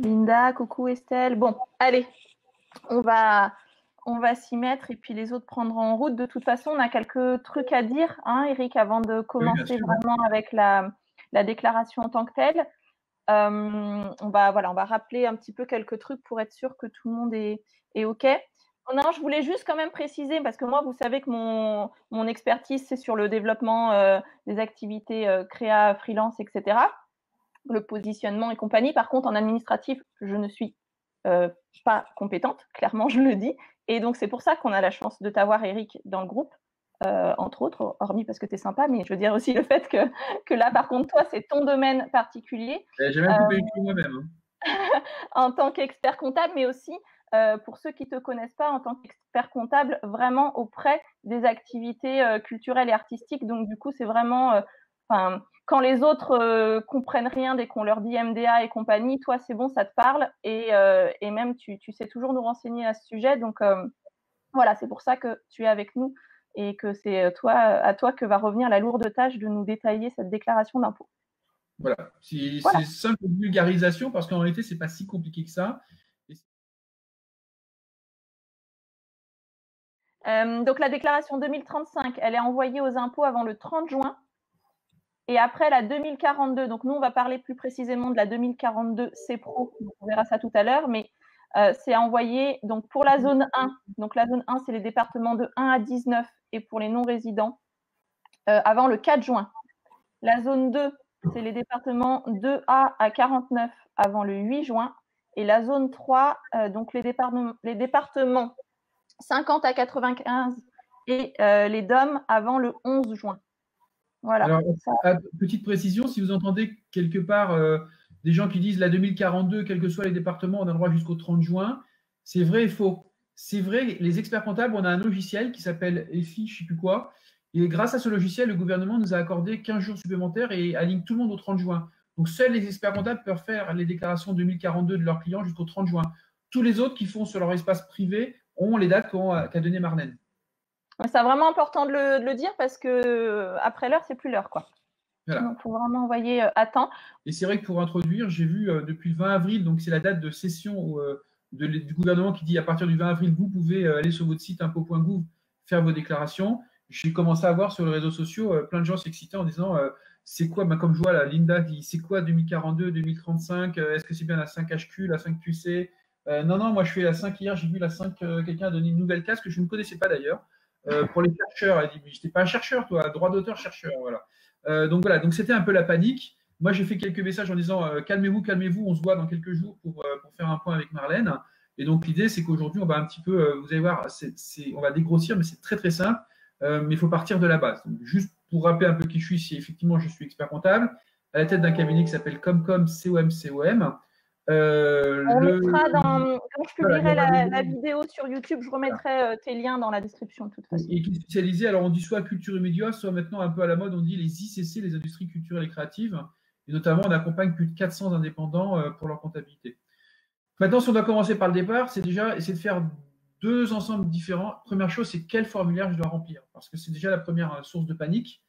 Linda, coucou Estelle. Bon, allez, on va, on va s'y mettre et puis les autres prendront en route. De toute façon, on a quelques trucs à dire, hein, Eric, avant de Oui, bien commencer sûr. vraiment avec la déclaration en tant que telle. On va rappeler un petit peu quelques trucs pour être sûr que tout le monde est OK. Non, je voulais juste quand même préciser, parce que moi, vous savez que mon expertise, c'est sur le développement des activités créa, freelance, etc., le positionnement et compagnie. Par contre, en administratif, je ne suis pas compétente, clairement, je le dis. Et donc, c'est pour ça qu'on a la chance de t'avoir, Eric, dans le groupe, entre autres, hormis parce que tu es sympa, mais je veux dire aussi le fait que là, par contre, toi, c'est ton domaine particulier. J'ai même coupé le cul moi-même. En tant qu'expert comptable, mais aussi pour ceux qui ne te connaissent pas, en tant qu'expert comptable, vraiment auprès des activités culturelles et artistiques. Donc, du coup, c'est vraiment, quand les autres comprennent rien dès qu'on leur dit MDA et compagnie, toi, c'est bon, ça te parle. Et même, tu sais toujours nous renseigner à ce sujet. Donc, voilà, c'est pour ça que tu es avec nous et que c'est à toi que va revenir la lourde tâche de nous détailler cette déclaration d'impôt. Voilà. C'est Voilà. simple vulgarisation parce qu'en réalité, c'est pas si compliqué que ça. Donc la déclaration 2035, elle est envoyée aux impôts avant le 30 juin. Et après la 2042, donc nous on va parler plus précisément de la 2042 CPRO, on verra ça tout à l'heure, mais c'est envoyé donc pour la zone 1. Donc la zone 1, c'est les départements de 1 à 19 et pour les non-résidents avant le 4 juin. La zone 2, c'est les départements 2A à 49 avant le 8 juin. Et la zone 3, donc les départements 50 à 95 et les DOM avant le 11 juin. Voilà. Alors, petite précision, si vous entendez quelque part des gens qui disent la 2042, quels que soient les départements, on a le droit jusqu'au 30 juin, c'est vrai et faux. C'est vrai, les experts comptables, on a un logiciel qui s'appelle EFI, je ne sais plus quoi, et grâce à ce logiciel, le gouvernement nous a accordé 15 jours supplémentaires et aligne tout le monde au 30 juin. Donc, seuls les experts comptables peuvent faire les déclarations 2042 de leurs clients jusqu'au 30 juin. Tous les autres qui font sur leur espace privé ont les dates qu'a donné Marlène. C'est vraiment important de le dire parce que après l'heure, c'est plus l'heure, quoi. Voilà. Donc, il faut vraiment envoyer à temps. Et c'est vrai que pour introduire, j'ai vu depuis le 20 avril, donc c'est la date de session du gouvernement qui dit à partir du 20 avril, vous pouvez aller sur votre site impôt.gouv faire vos déclarations. J'ai commencé à voir sur les réseaux sociaux plein de gens s'exciter en disant c'est quoi, comme je vois là, Linda dit c'est quoi 2042, 2035, est-ce que c'est bien la 5HQ, la 5QC non, moi je fais la 5 hier, j'ai vu la 5, quelqu'un a donné une nouvelle case que je ne connaissais pas d'ailleurs. Pour les chercheurs, elle dit mais j'étais pas un chercheur, toi, droit d'auteur, chercheur, voilà. Donc voilà, donc c'était un peu la panique. Moi, j'ai fait quelques messages en disant calmez-vous, calmez-vous, on se voit dans quelques jours pour faire un point avec Marlène. Et donc l'idée, c'est qu'aujourd'hui, on va un petit peu, vous allez voir, on va dégrossir, mais c'est très très simple. Mais il faut partir de la base. Donc, juste pour rappeler un peu qui je suis, si effectivement je suis expert comptable, à la tête d'un cabinet qui s'appelle Comcom COM. On mettra quand je publierai la vidéo sur YouTube, je remettrai tes liens dans la description de toute façon. Et qui est spécialisé, alors on dit soit culture et médias, soit maintenant un peu à la mode, on dit les ICC, les industries culturelles et créatives. Et notamment, on accompagne plus de 400 indépendants pour leur comptabilité. Maintenant, si on doit commencer par le départ, c'est déjà essayer de faire deux ensembles différents. Première chose, c'est quel formulaire je dois remplir. Parce que c'est déjà la première source de panique.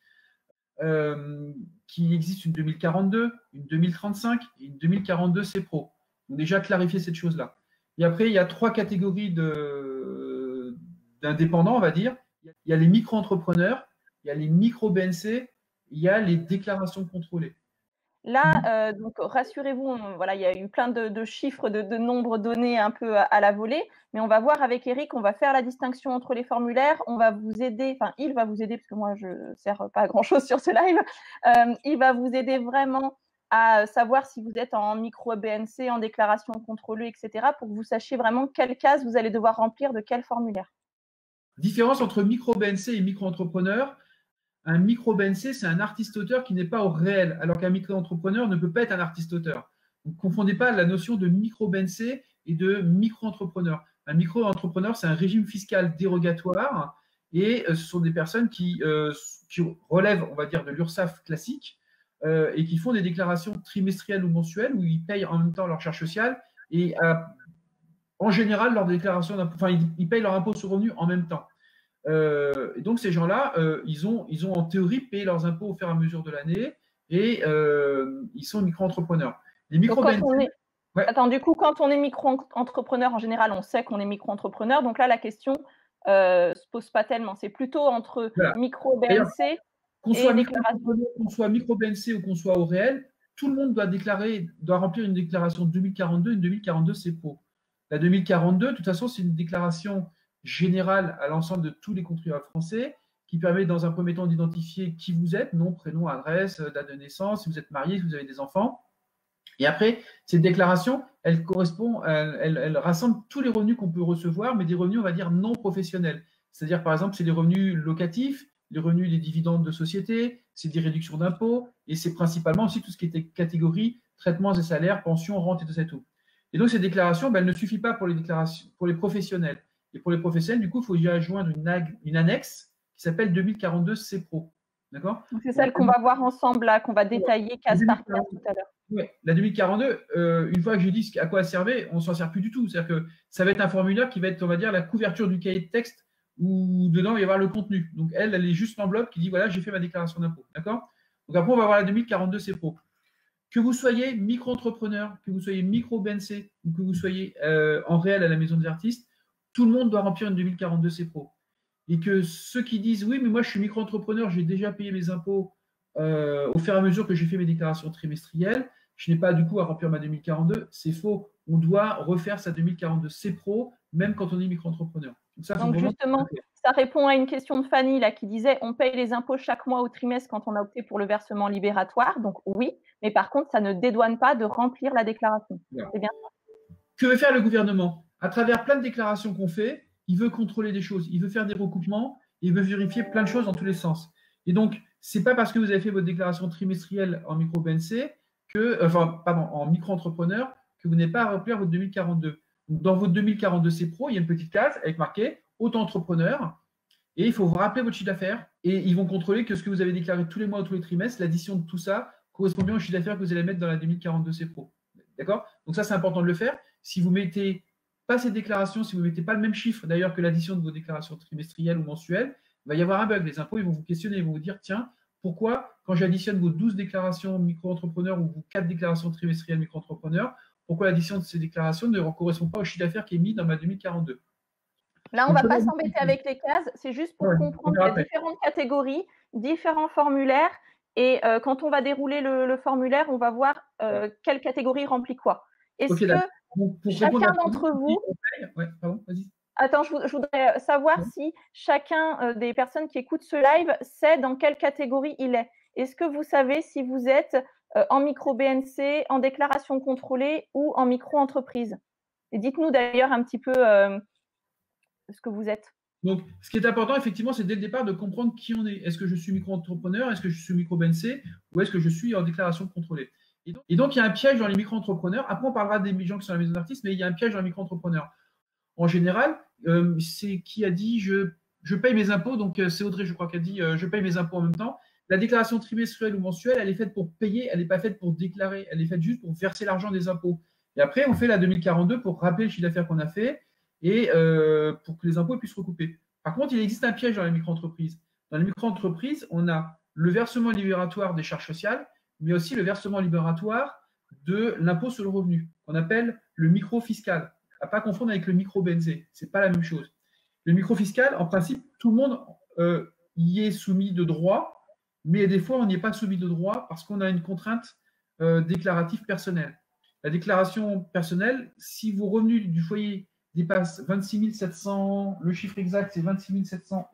Qu'il existe une 2042, une 2035 et une 2042 CPRO. Donc déjà, clarifier cette chose-là. Et après, il y a trois catégories d'indépendants, on va dire. Il y a les micro-entrepreneurs, il y a les micro-BNC, il y a les déclarations contrôlées. Là, donc rassurez-vous, voilà, il y a eu plein de chiffres, de nombres donnés un peu à la volée, mais on va voir avec Eric, on va faire la distinction entre les formulaires, on va vous aider, enfin il va vous aider parce que moi je ne sers pas à grand-chose sur ce live, il va vous aider vraiment à savoir si vous êtes en micro-BNC, en déclaration contrôlée, etc., pour que vous sachiez vraiment quelle case vous allez devoir remplir de quel formulaire. Différence entre micro-BNC et micro-entrepreneur. Un micro-BNC, c'est un artiste-auteur qui n'est pas au réel, alors qu'un micro-entrepreneur ne peut pas être un artiste-auteur. Ne confondez pas la notion de micro-BNC et de micro-entrepreneur. Un micro-entrepreneur, c'est un régime fiscal dérogatoire et ce sont des personnes qui relèvent, on va dire, de l'URSSAF classique et qui font des déclarations trimestrielles ou mensuelles où ils payent en même temps leur charge sociale et en général, leur déclaration ils payent leur impôt sur revenu en même temps. Et donc, ces gens-là, ils ont en théorie payé leurs impôts au fur et à mesure de l'année et ils sont micro-entrepreneurs. Les micro-BNC. Ouais. Attends, du coup, quand on est micro-entrepreneur, en général, on sait qu'on est micro-entrepreneur. Donc là, la question se pose pas tellement. C'est plutôt entre Voilà. micro-BNC Qu'on et soit déclaration. micro-entrepreneur, qu'on soit micro-BNC ou qu'on soit au réel, tout le monde doit remplir une déclaration 2042, une 2042 c'est pro. La 2042, de toute façon, c'est une déclaration générale à l'ensemble de tous les contribuables français qui permet dans un premier temps d'identifier qui vous êtes, nom, prénom, adresse, date de naissance, si vous êtes marié, si vous avez des enfants. Et après, cette déclaration, elle correspond, elle rassemble tous les revenus qu'on peut recevoir, mais des revenus, on va dire, non professionnels. C'est-à-dire, par exemple, c'est les revenus locatifs, les revenus des dividendes de société, c'est des réductions d'impôts, et c'est principalement aussi tout ce qui était catégorie traitements et salaires, pensions, rentes et tout ça et tout. Et donc, ces déclarations, ben, elles ne suffisent pas pour les déclarations, pour les professionnels. Et pour les professionnels, du coup, il faut y adjoindre une annexe qui s'appelle 2042 CPRO. D'accord? C'est celle qu'on va voir ensemble là, qu'on va détailler case par case tout à l'heure. Ouais, la 2042, une fois que j'ai dit à quoi elle servait, on ne s'en sert plus du tout. C'est-à-dire que ça va être un formulaire qui va être, on va dire, la couverture du cahier de texte où dedans il va y avoir le contenu. Donc elle est juste l'enveloppe qui dit voilà, j'ai fait ma déclaration d'impôt. D'accord? Donc après, on va voir la 2042 CPRO. Que vous soyez micro-entrepreneur, que vous soyez micro-BNC ou que vous soyez en réel à la Maison des artistes, tout le monde doit remplir une 2042 CPRO. Et que ceux qui disent oui, mais moi je suis micro-entrepreneur, j'ai déjà payé mes impôts au fur et à mesure que j'ai fait mes déclarations trimestrielles, je n'ai pas du coup à remplir ma 2042, c'est faux. On doit refaire sa 2042 CPRO, même quand on est micro-entrepreneur. Donc justement, ça répond à une question de Fanny là, qui disait on paye les impôts chaque mois au trimestre quand on a opté pour le versement libératoire. Donc oui, mais par contre, ça ne dédouane pas de remplir la déclaration. Voilà. C'est bien. Que veut faire le gouvernement? À travers plein de déclarations qu'on fait, il veut contrôler des choses, il veut faire des recoupements, il veut vérifier plein de choses dans tous les sens. Et donc, c'est pas parce que vous avez fait votre déclaration trimestrielle en micro-BNC en micro-entrepreneur que vous n'avez pas à remplir votre 2042. Donc, dans votre 2042 CPRO, il y a une petite case avec marqué auto-entrepreneur et il faut vous rappeler votre chiffre d'affaires et ils vont contrôler que ce que vous avez déclaré tous les mois ou tous les trimestres, l'addition de tout ça correspond bien au chiffre d'affaires que vous allez mettre dans la 2042 CPRO. D'accord? Donc ça, c'est important de le faire. Si vous ne mettez pas cette déclaration, si vous ne mettez pas le même chiffre d'ailleurs que l'addition de vos déclarations trimestrielles ou mensuelles, il va y avoir un bug. Les impôts, ils vont vous questionner, ils vont vous dire, tiens, pourquoi, quand j'additionne vos 12 déclarations micro-entrepreneurs ou vos 4 déclarations trimestrielles micro-entrepreneurs, pourquoi l'addition de ces déclarations ne correspond pas au chiffre d'affaires qui est mis dans ma 2042? Là, on ne va pas s'embêter avec les cases, c'est juste pour comprendre qu'il y a différentes catégories, différents formulaires, et quand on va dérouler le formulaire, on va voir quelle catégorie remplit quoi. Est-ce que chacun d'entre vous… Pardon, vas-y. Attends, je voudrais savoir si chacun des personnes qui écoutent ce live sait dans quelle catégorie il est. Est-ce que vous savez si vous êtes en micro-BNC, en déclaration contrôlée ou en micro-entreprise? Et dites-nous d'ailleurs un petit peu ce que vous êtes. Donc, ce qui est important, effectivement, c'est dès le départ de comprendre qui on est. Est-ce que je suis micro-entrepreneur? Est-ce que je suis micro-BNC? Ou est-ce que je suis en déclaration contrôlée? Et donc, il y a un piège dans les micro-entrepreneurs. Après, on parlera des gens qui sont à la maison d'artistes, mais il y a un piège dans les micro-entrepreneurs. En général, c'est qui a dit je paye mes impôts, donc c'est Audrey, je crois, qui a dit je paye mes impôts en même temps. La déclaration trimestrielle ou mensuelle, elle est faite pour payer, elle n'est pas faite pour déclarer, elle est faite juste pour verser l'argent des impôts. Et après, on fait la 2042 pour rappeler le chiffre d'affaires qu'on a fait et pour que les impôts puissent recouper. Par contre, il existe un piège dans les micro-entreprises. Dans les micro-entreprises, on a le versement libératoire des charges sociales, mais aussi le versement libératoire de l'impôt sur le revenu, qu'on appelle le micro-fiscal. À ne pas confondre avec le micro-BNC. Ce n'est pas la même chose. Le micro-fiscal, en principe, tout le monde y est soumis de droit, mais des fois, on n'y est pas soumis de droit parce qu'on a une contrainte déclarative personnelle. La déclaration personnelle, si vos revenus du foyer dépassent 26 700, le chiffre exact, c'est 26 700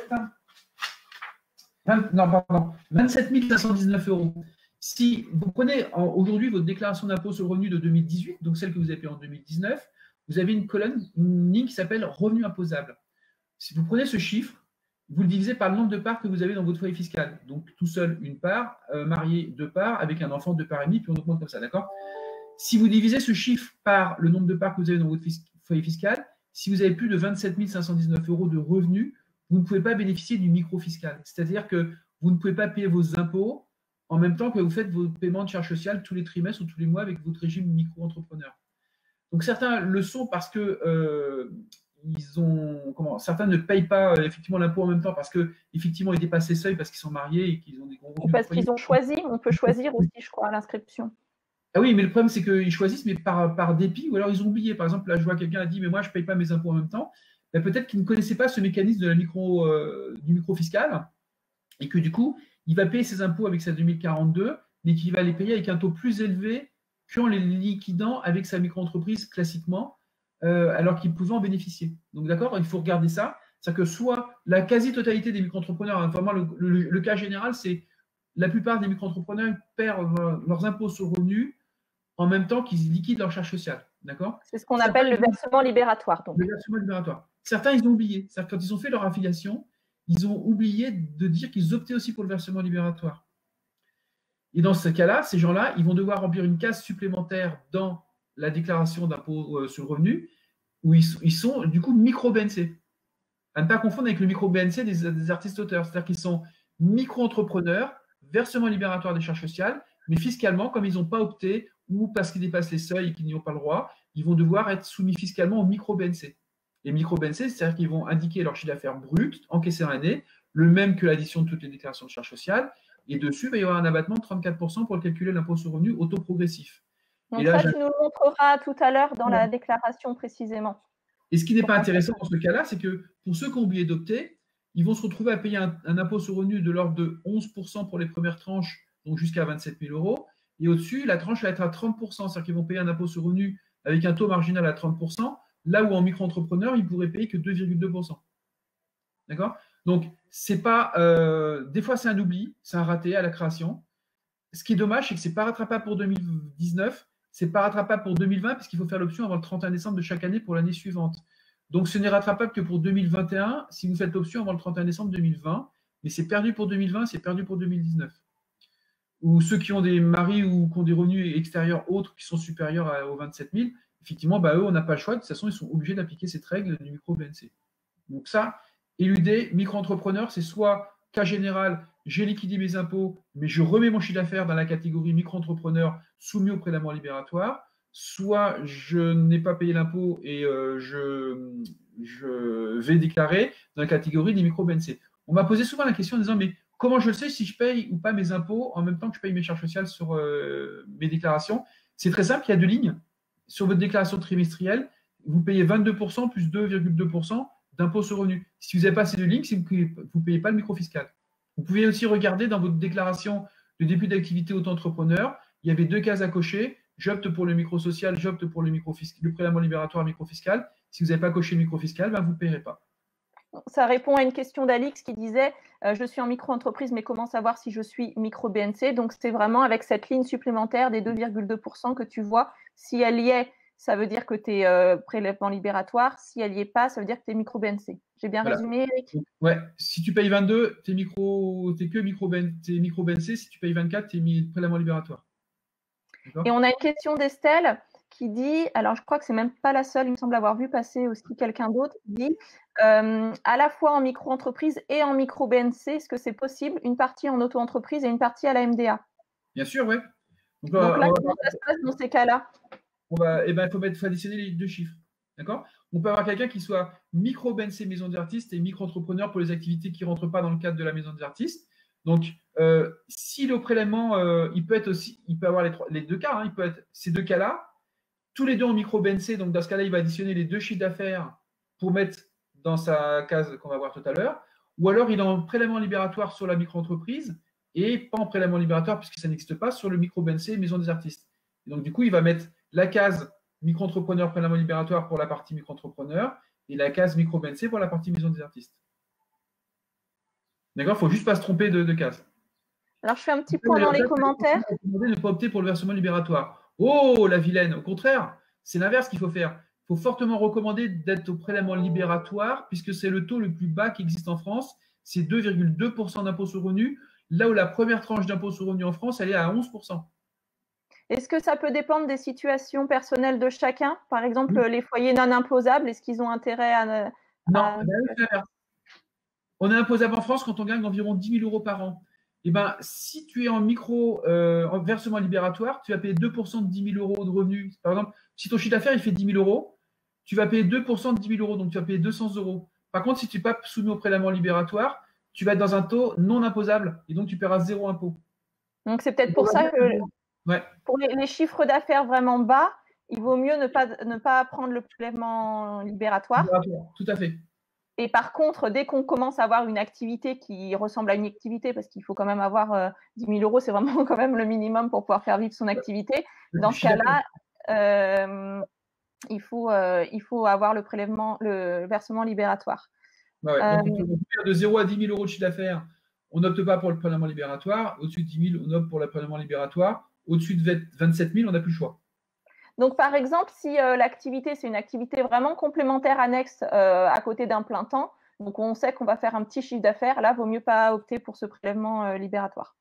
27 519 euros. Si vous prenez aujourd'hui votre déclaration d'impôt sur le revenu de 2018, donc celle que vous avez payée en 2019, vous avez une colonne, une ligne qui s'appelle revenu imposable. Si vous prenez ce chiffre, vous le divisez par le nombre de parts que vous avez dans votre foyer fiscal. Donc, tout seul, une part, marié, 2 parts, avec un enfant, 2 parts et demi, puis on augmente comme ça, d'accord? Si vous divisez ce chiffre par le nombre de parts que vous avez dans votre foyer fiscal, si vous avez plus de 27 519 euros de revenus, vous ne pouvez pas bénéficier du micro-fiscal. C'est-à-dire que vous ne pouvez pas payer vos impôts en même temps que vous faites vos paiements de charges sociales tous les trimestres ou tous les mois avec votre régime micro-entrepreneur. Donc certains le sont parce que certains ne payent pas effectivement l'impôt en même temps parce que effectivement ils dépassent les seuils parce qu'ils sont mariés et qu'ils ont des gros revenus. Ou parce qu'ils ont choisi, on peut choisir aussi, je crois, à l'inscription. Ah oui, mais le problème, c'est qu'ils choisissent, mais par dépit, ou alors ils ont oublié. Par exemple, là, je vois quelqu'un a dit, mais moi, je ne paye pas mes impôts en même temps. Ben, peut-être qu'il ne connaissait pas ce mécanisme de du micro fiscal et que du coup, il va payer ses impôts avec sa 2042, mais qu'il va les payer avec un taux plus élevé qu'en les liquidant avec sa micro-entreprise classiquement, alors qu'il pouvait en bénéficier. Donc, d'accord, il faut regarder ça. C'est-à-dire que soit la quasi-totalité des micro-entrepreneurs, hein, vraiment le cas général, c'est la plupart des micro-entrepreneurs perdent leurs impôts sur revenus en même temps qu'ils liquident leur charge sociale. D'accord? C'est ce qu'on appelle le versement libératoire. Donc. Le versement libératoire. Certains, ils ont oublié. C'est-à-dire quand ils ont fait leur affiliation, ils ont oublié de dire qu'ils optaient aussi pour le versement libératoire. Et dans ce cas-là, ces gens-là, ils vont devoir remplir une case supplémentaire dans la déclaration d'impôt sur le revenu, où ils sont du coup micro-BNC. À ne pas confondre avec le micro-BNC des artistes-auteurs. C'est-à-dire qu'ils sont micro-entrepreneurs, versement libératoire des charges sociales, mais fiscalement, comme ils n'ont pas opté ou parce qu'ils dépassent les seuils et qu'ils n'y ont pas le droit, ils vont devoir être soumis fiscalement au micro-BNC. Les micro-BNC, c'est-à-dire qu'ils vont indiquer leur chiffre d'affaires brut encaissé dans l'année, le même que l'addition de toutes les déclarations de charges sociales, et dessus, il va y avoir un abattement de 34% pour calculer l'impôt sur le revenu au taux progressif. Donc là, tu nous le montreras tout à l'heure dans la déclaration précisément. Et ce qui n'est pas intéressant dans ce cas-là, c'est que pour ceux qui ont oublié d'opter, ils vont se retrouver à payer un impôt sur le revenu de l'ordre de 11% pour les premières tranches, donc jusqu'à 27 000 euros. Et au-dessus, la tranche va être à 30%, c'est-à-dire qu'ils vont payer un impôt sur le revenu avec un taux marginal à 30%, là où en micro-entrepreneur, ils ne pourraient payer que 2,2%. D'accord? Donc, c'est pas. Des fois, c'est un oubli, c'est un raté à la création. Ce qui est dommage, c'est que ce n'est pas rattrapable pour 2019, ce n'est pas rattrapable pour 2020, puisqu'il faut faire l'option avant le 31 décembre de chaque année pour l'année suivante. Donc, ce n'est rattrapable que pour 2021 si vous faites l'option avant le 31 décembre 2020, mais c'est perdu pour 2020, c'est perdu pour 2019. Ou ceux qui ont des maris ou qui ont des revenus extérieurs autres qui sont supérieurs aux 27 000, effectivement, eux, on n'a pas le choix. De toute façon, ils sont obligés d'appliquer cette règle du micro-BNC. Donc ça, éluder, micro-entrepreneur, c'est soit cas général, j'ai liquidé mes impôts, mais je remets mon chiffre d'affaires dans la catégorie micro-entrepreneur soumis au prélèvement libératoire, soit je n'ai pas payé l'impôt et je vais déclarer dans la catégorie des micro-BNC. On m'a posé souvent la question en disant, mais comment je sais si je paye ou pas mes impôts en même temps que je paye mes charges sociales sur mes déclarations? C'est très simple, il y a deux lignes. Sur votre déclaration trimestrielle, vous payez 22% plus 2,2% d'impôt sur revenu. Si vous n'avez pas ces deux lignes, vous ne payez pas le micro-fiscal. Vous pouvez aussi regarder dans votre déclaration de début d'activité auto-entrepreneur, il y avait deux cases à cocher. J'opte pour le micro-social, j'opte pour le prélèvement libératoire micro-fiscal. Si vous n'avez pas coché le micro-fiscal, vous ne paierez pas. Ça répond à une question d'Alix qui disait je suis en micro-entreprise, mais comment savoir si je suis micro-BNC? Donc, c'est vraiment avec cette ligne supplémentaire des 2,2% que tu vois. Si elle y est, ça veut dire que tu es prélèvement libératoire. Si elle n'y est pas, ça veut dire que tu es micro-BNC. J'ai bien résumé, Eric? Ouais, si tu payes 22, tu es que micro-BNC. Si tu payes 24, tu es prélèvement libératoire. Et on a une question d'Estelle qui dit, alors je crois que c'est même pas la seule, il me semble avoir vu passer aussi quelqu'un d'autre, qui dit à la fois en micro-entreprise et en micro-BNC, est-ce que c'est possible, une partie en auto-entreprise et une partie à la MDA? Bien sûr, oui. Donc là, comment ça se passe dans ces cas-là? Il faut additionner les deux chiffres. D'accord? On peut avoir quelqu'un qui soit micro-BNC maison des artistes et micro-entrepreneur pour les activités qui ne rentrent pas dans le cadre de la maison des artistes. Donc, si le prélèvement, il peut avoir les deux cas, il peut être ces deux cas-là, tous les deux en micro-BNC. Donc, dans ce cas-là, il va additionner les deux chiffres d'affaires pour mettre dans sa case qu'on va voir tout à l'heure. Ou alors, il est en prélèvement libératoire sur la micro-entreprise et pas en prélèvement libératoire puisque ça n'existe pas sur le micro-BNC maison des artistes. Et donc, du coup, il va mettre la case micro-entrepreneur prélèvement libératoire pour la partie micro-entrepreneur et la case micro-BNC pour la partie maison des artistes. D'accord? Il ne faut juste pas se tromper de case. Alors, je fais un petit point dans les commentaires. Ne pas opter pour le versement libératoire. Oh, la vilaine! Au contraire, c'est l'inverse qu'il faut faire. Il faut fortement recommander d'être au prélèvement libératoire puisque c'est le taux le plus bas qui existe en France. C'est 2,2% d'impôt sur le revenu, là où la première tranche d'impôt sur le revenu en France, elle est à 11%. Est-ce que ça peut dépendre des situations personnelles de chacun? Par exemple, les foyers non imposables, est-ce qu'ils ont intérêt à… Non, on est imposable en France quand on gagne environ 10 000 euros par an. Eh ben, si tu es en en versement libératoire, tu vas payer 2% de 10 000 euros de revenus. Par exemple, si ton chiffre d'affaires il fait 10 000 euros, tu vas payer 2% de 10 000 euros, donc tu vas payer 200 euros. Par contre, si tu n'es pas soumis au prélèvement libératoire, tu vas être dans un taux non imposable et donc tu paieras zéro impôt. Donc, c'est peut-être pour ça que Ouais. Pour les chiffres d'affaires vraiment bas, il vaut mieux ne pas prendre le prélèvement libératoire. Tout à fait. Et par contre, dès qu'on commence à avoir une activité qui ressemble à une activité, parce qu'il faut quand même avoir 10 000 euros, c'est vraiment quand même le minimum pour pouvoir faire vivre son activité. Dans ce cas-là, il faut avoir le versement libératoire. Donc, de 0 à 10 000 euros de chiffre d'affaires, on n'opte pas pour le prélèvement libératoire. Au-dessus de 10 000, on opte pour le prélèvement libératoire. Au-dessus de 27 000, on n'a plus le choix. Donc, par exemple, si l'activité, c'est une activité vraiment complémentaire annexe à côté d'un plein temps, donc on sait qu'on va faire un petit chiffre d'affaires, là, il vaut mieux pas opter pour ce prélèvement libératoire.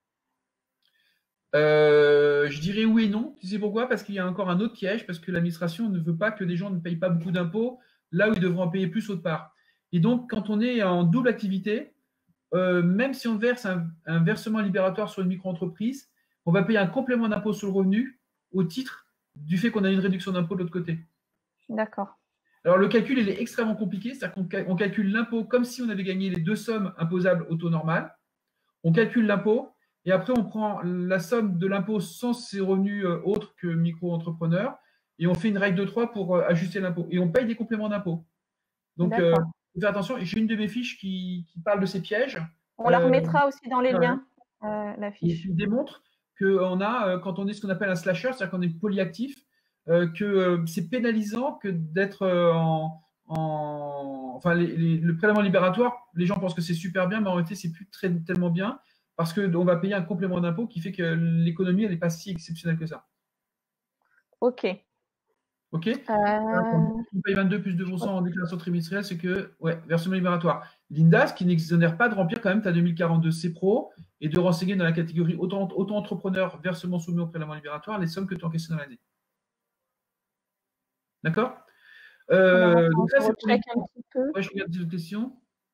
Je dirais oui et non. Tu sais pourquoi? Parce qu'il y a encore un autre piège, parce que l'administration ne veut pas que les gens ne payent pas beaucoup d'impôts là où ils devront en payer plus autre part. Et donc, quand on est en double activité, même si on verse un versement libératoire sur une micro-entreprise, on va payer un complément d'impôt sur le revenu au titre du fait qu'on a une réduction d'impôt de l'autre côté. D'accord. Alors, le calcul, il est extrêmement compliqué. C'est-à-dire qu'on calcule l'impôt comme si on avait gagné les deux sommes imposables au taux normal. On calcule l'impôt et après, on prend la somme de l'impôt sans ses revenus autres que micro-entrepreneur et on fait une règle de 3 pour ajuster l'impôt. Et on paye des compléments d'impôt. Donc, il faut faire attention. J'ai une de mes fiches qui parle de ces pièges. On la remettra aussi dans les liens, la fiche. Qui démontre qu'on a, quand on est ce qu'on appelle un slasher, c'est-à-dire qu'on est polyactif, que c'est pénalisant que d'être enfin, le prélèvement libératoire, les gens pensent que c'est super bien, mais en réalité, c'est plus tellement bien parce qu'on va payer un complément d'impôt qui fait que l'économie, elle n'est pas si exceptionnelle que ça. OK. OK. On paye 22 plus 2% en déclaration trimestrielle, c'est que, ouais, versement libératoire. Linda, ce qui n'exonère pas de remplir quand même ta 2042 CPRO et de renseigner dans la catégorie auto-entrepreneur versement soumis au prélèvement libératoire les sommes que tu encaisses dans l'année. D'accord? Donc ça, c'est pour les... Ouais, je regarde des questions.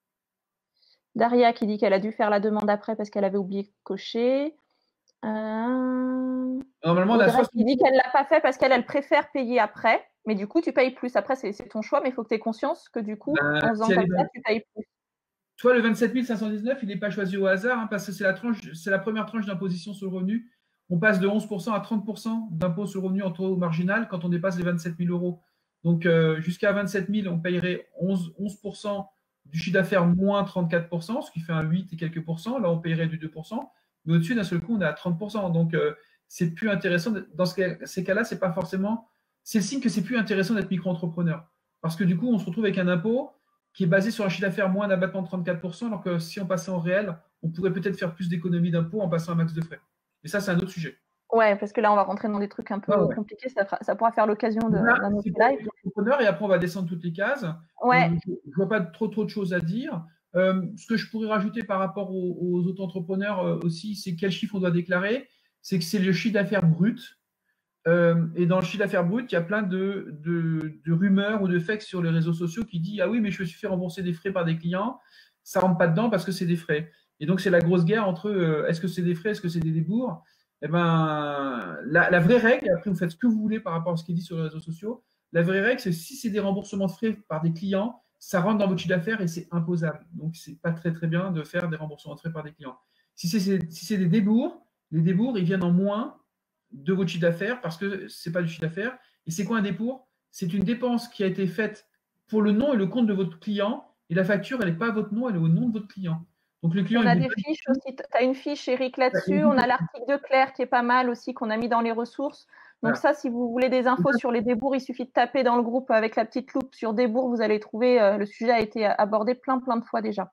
Daria qui dit qu'elle a dû faire la demande après parce qu'elle avait oublié de cocher. Normalement, qui dit qu'elle ne l'a pas fait parce qu'elle préfère payer après, mais du coup, tu payes plus. Après, c'est ton choix, mais il faut que tu aies conscience que du coup, en faisant comme ça, tu payes plus. Toi, le 27 519, il n'est pas choisi au hasard hein, parce que c'est la première tranche d'imposition sur le revenu. On passe de 11% à 30% d'impôt sur le revenu en taux marginal quand on dépasse les 27 000 euros. Donc, jusqu'à 27 000, on payerait 11% du chiffre d'affaires moins 34%, ce qui fait un 8 et quelques pourcents. Là, on payerait du 2%. Mais au-dessus, d'un seul coup, on est à 30%. Donc, c'est plus intéressant. Dans ces cas-là, c'est pas forcément. C'est le signe que c'est plus intéressant d'être micro-entrepreneur. Parce que du coup, on se retrouve avec un impôt qui est basé sur un chiffre d'affaires moins d'abattement de 34%, alors que si on passait en réel, on pourrait peut-être faire plus d'économies d'impôts en passant un max de frais. Mais ça, c'est un autre sujet. Ouais, parce que là, on va rentrer dans des trucs un peu compliqués. Ça pourra faire l'occasion d'un autre live. Et après, on va descendre toutes les cases. Ouais. Je ne vois pas trop de choses à dire. Ce que je pourrais rajouter par rapport aux auto-entrepreneurs aussi, c'est quel chiffre on doit déclarer. C'est que c'est le chiffre d'affaires brut. Et dans le chiffre d'affaires brut, il y a plein de rumeurs ou de fakes sur les réseaux sociaux qui disent « Ah oui, mais je me suis fait rembourser des frais par des clients. Ça ne rentre pas dedans parce que c'est des frais. » Et donc, c'est la grosse guerre entre est-ce que c'est des frais, est-ce que c'est des débours. Eh ben, la vraie règle, et après vous faites ce que vous voulez par rapport à ce qui est dit sur les réseaux sociaux, la vraie règle, c'est si c'est des remboursements de frais par des clients, ça rentre dans votre chiffre d'affaires et c'est imposable. Donc, c'est pas très bien de faire des remboursements de frais par des clients. Si c'est des débours, les débours, ils viennent en moins de votre chiffre d'affaires parce que ce n'est pas du chiffre d'affaires. Et c'est quoi un débours? C'est une dépense qui a été faite pour le nom et le compte de votre client et la facture, elle n'est pas à votre nom, elle est au nom de votre client. Donc, le client, on a des fiches aussi. Tu as une fiche, Eric, là-dessus. On a l'article de Claire qui est pas mal aussi, qu'on a mis dans les ressources. Donc, ça, si vous voulez des infos sur les débours, il suffit de taper dans le groupe avec la petite loupe sur débours. Vous allez trouver, le sujet a été abordé plein de fois déjà.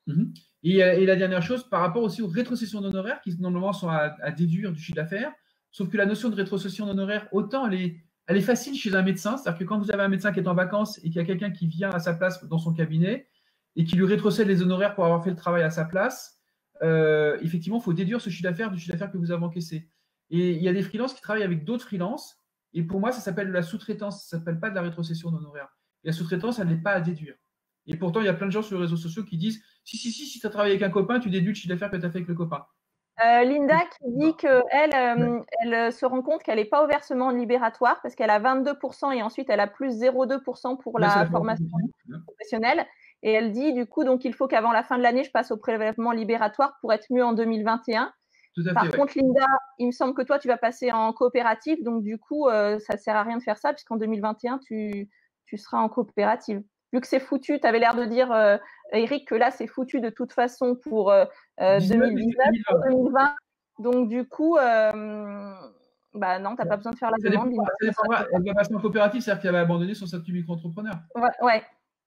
Et la dernière chose, par rapport aussi aux rétrocessions d'honoraires qui normalement sont à déduire du chiffre d'affaires, sauf que la notion de rétrocession d'honoraires, autant elle est facile chez un médecin, c'est-à-dire que quand vous avez un médecin qui est en vacances et qu'il y a quelqu'un qui vient à sa place dans son cabinet et qui lui rétrocède les honoraires pour avoir fait le travail à sa place, effectivement, il faut déduire ce chiffre d'affaires du chiffre d'affaires que vous avez encaissé. Et il y a des freelances qui travaillent avec d'autres freelances, et pour moi, ça s'appelle de la sous-traitance, ça ne s'appelle pas de la rétrocession d'honoraires. Et la sous-traitance, elle n'est pas à déduire. Et pourtant, il y a plein de gens sur les réseaux sociaux qui disent si tu as travaillé avec un copain, tu déduis le chiffre d'affaires que tu as fait avec le copain. Linda qui dit qu'elle se rend compte qu'elle n'est pas au versement libératoire parce qu'elle a 22% et ensuite elle a plus 0,2% pour la formation professionnelle. Et elle dit du coup, donc il faut qu'avant la fin de l'année, je passe au prélèvement libératoire pour être mieux en 2021. Tout à fait, Par contre, Linda, il me semble que toi, tu vas passer en coopérative. Donc, du coup, ça ne sert à rien de faire ça puisqu'en 2021, tu seras en coopérative. Vu que c'est foutu, tu avais l'air de dire, Eric, que là, c'est foutu de toute façon pour 2019, pour 2020. Donc, du coup, bah non, tu n'as pas besoin de faire la demande. Linda, elle va passer en coopérative, c'est-à-dire qu'elle va abandonner son statut micro-entrepreneur. Ouais.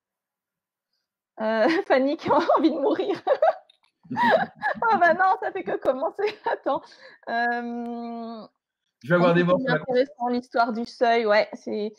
Fanny qui a envie de mourir. Ah bah non, ça fait que commencer. Attends. Je vais avoir des morts. C'est intéressant l'histoire du seuil. Ouais, c'est.